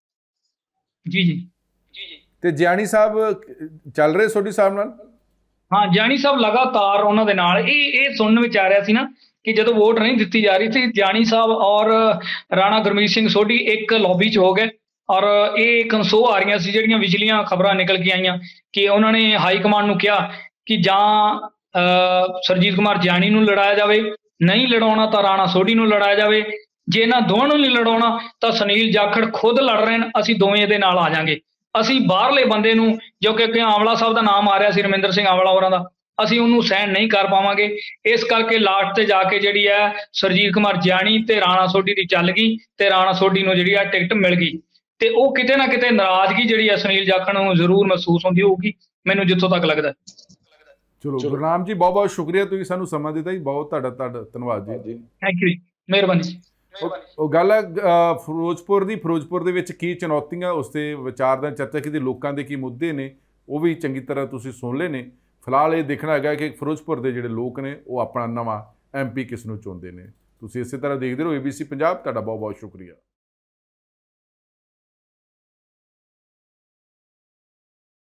ਜੀ ਜੀ ਤੇ ਜਿਆਣੀ ਸਾਹਿਬ ਚੱਲ ਰਹੇ ਸੋਢੀ ਸਾਹਿਬ ਨਾਲ? ਹਾਂ, ਜਾਣੀ ਸਾਹਿਬ ਲਗਾਤਾਰ ਉਹਨਾਂ ਦੇ ਨਾਲ। ਇਹ ਸੁਣਨ ਵਿੱਚ ਆ ਰਿਹਾ ਸੀ ਨਾ ਕਿ ਜਦੋਂ ਵੋਟ ਨਹੀਂ ਦਿੱਤੀ ਜਾ ਰਹੀ ਸੀ, ਜਾਣੀ ਸਾਹਿਬ ਔਰ ਰਾਣਾ ਗੁਰਮੀਤ ਸਿੰਘ ਸੋਢੀ ਇੱਕ ਲੌਬੀ 'ਚ ਹੋ ਗਏ। ਔਰ ਇਹ ਕੰਸੋ ਆ ਰਹੀਆਂ ਸੀ, ਜਿਹੜੀਆਂ ਵਿਚਲੀਆਂ ਖਬਰਾਂ ਨਿਕਲ ਕੇ ਆਈਆਂ ਕਿ ਉਹਨਾਂ ਨੇ ਹਾਈ ਕਮਾਂਡ ਨੂੰ ਕਿਹਾ ਕਿ ਜਾਂ ਸਰਜੀਤ ਕੁਮਾਰ ਜਾਣੀ ਨੂੰ ਲੜਾਇਆ ਜਾਵੇ, ਨਹੀਂ ਲੜਾਉਣਾ ਤਾਂ ਰਾਣਾ ਸੋਢੀ ਨੂੰ ਲੜਾਇਆ ਜਾਵੇ, ਜੇ ਇਹਨਾਂ ਦੋਵਾਂ ਨੂੰ ਨਹੀਂ ਲੜਾਉਣਾ ਤਾਂ ਸੁਨੀਲ ਜਾਖੜ ਖੁਦ ਲੜ ਰਹੇ ਨੇ, ਅਸੀਂ ਦੋਵੇਂ ਇਹਦੇ ਨਾਲ ਆ ਜਾਾਂਗੇ। ਅਸੀਂ ਬਾਹਰਲੇ ਬੰਦੇ ਨੂੰ, ਜੋ ਕਿ ਆਂਵਲਾ ਸਾਹਿਬ ਦਾ ਨਾਮ ਆ ਰਿਹਾ ਸੀ, ਰਮਿੰਦਰ ਸਿੰਘ ਆਂਵਲਾ ਹੋਰਾਂ ਦਾ, ਅਸੀਂ ਉਹਨੂੰ ਸਹਿਣ ਨਹੀਂ ਕਰ ਪਾਵਾਂਗੇ। ਇਸ ਕਰਕੇ ਲਾਸਟ ਤੇ ਜਾ ਕੇ ਜਿਹੜੀ ਹੈ ਸਰਜੀਤ ਕੁਮਾਰ ਜਾਣੀ ਤੇ ਰਾਣਾ ਸੋਢੀ ਦੀ ਚੱਲ ਗਈ, ਤੇ ਰਾਣਾ ਸੋਢੀ ਨੂੰ ਜਿਹੜੀ ਆ ਟਿਕਟ ਮਿਲ ਗਈ। ਤੇ ਉਹ ਕਿਤੇ ਨਾ ਕਿਤੇ ਨਾਰਾਜ਼ਗੀ ਜਿਹੜੀ ਹੈ ਸੁਨੀਲ ਜਾਖੜ ਨੂੰ ਜ਼ਰੂਰ ਮਹਿਸੂਸ ਹੁੰਦੀ ਹੋਊਗੀ, ਮੈਨੂੰ ਜਿੱਥੋਂ ਤੱਕ ਲੱਗਦਾ। ਚਲੋ ਗੁਰਨਾਮ ਜੀ, ਬਹੁਤ ਬਹੁਤ ਸ਼ੁਕਰੀਆ, ਤੁਸੀਂ ਸਾਨੂੰ ਸਮਾਂ ਦਿੱਤਾ ਜੀ, ਬਹੁਤ ਤੁਹਾਡਾ ਧੰਨਵਾਦ ਜੀ। ਥੈਂਕ ਯੂ ਜੀ, ਮਿਹਰਬਾਨੀ। ਉਹ ਗੱਲ ਹੈ ਫਿਰੋਜ਼ਪੁਰ ਦੇ ਵਿੱਚ ਕੀ ਚੁਣੌਤੀਆਂ, ਉਸ 'ਤੇ ਵਿਚਾਰ ਦਾ ਚਰਚਾ ਕੀਤੀ, ਲੋਕਾਂ ਦੇ ਕੀ ਮੁੱਦੇ ਨੇ, ਉਹ ਵੀ ਚੰਗੀ ਤਰ੍ਹਾਂ ਤੁਸੀਂ ਸੁਣ ਲਏ ਨੇ। ਫਿਲਹਾਲ ਇਹ ਦੇਖਣਾ ਹੈਗਾ ਕਿ ਫਿਰੋਜ਼ਪੁਰ ਦੇ ਜਿਹੜੇ ਲੋਕ ਨੇ ਉਹ ਆਪਣਾ ਨਵਾਂ MP ਕਿਸ ਨੂੰ ਚੁਣਦੇ ਨੇ। ਤੁਸੀਂ ਇਸੇ ਤਰ੍ਹਾਂ ਦੇਖਦੇ ਰਹੋ ABC ਪੰਜਾਬ। ਤੁਹਾਡਾ ਬਹੁਤ ਬਹੁਤ ਸ਼ੁਕਰੀਆ।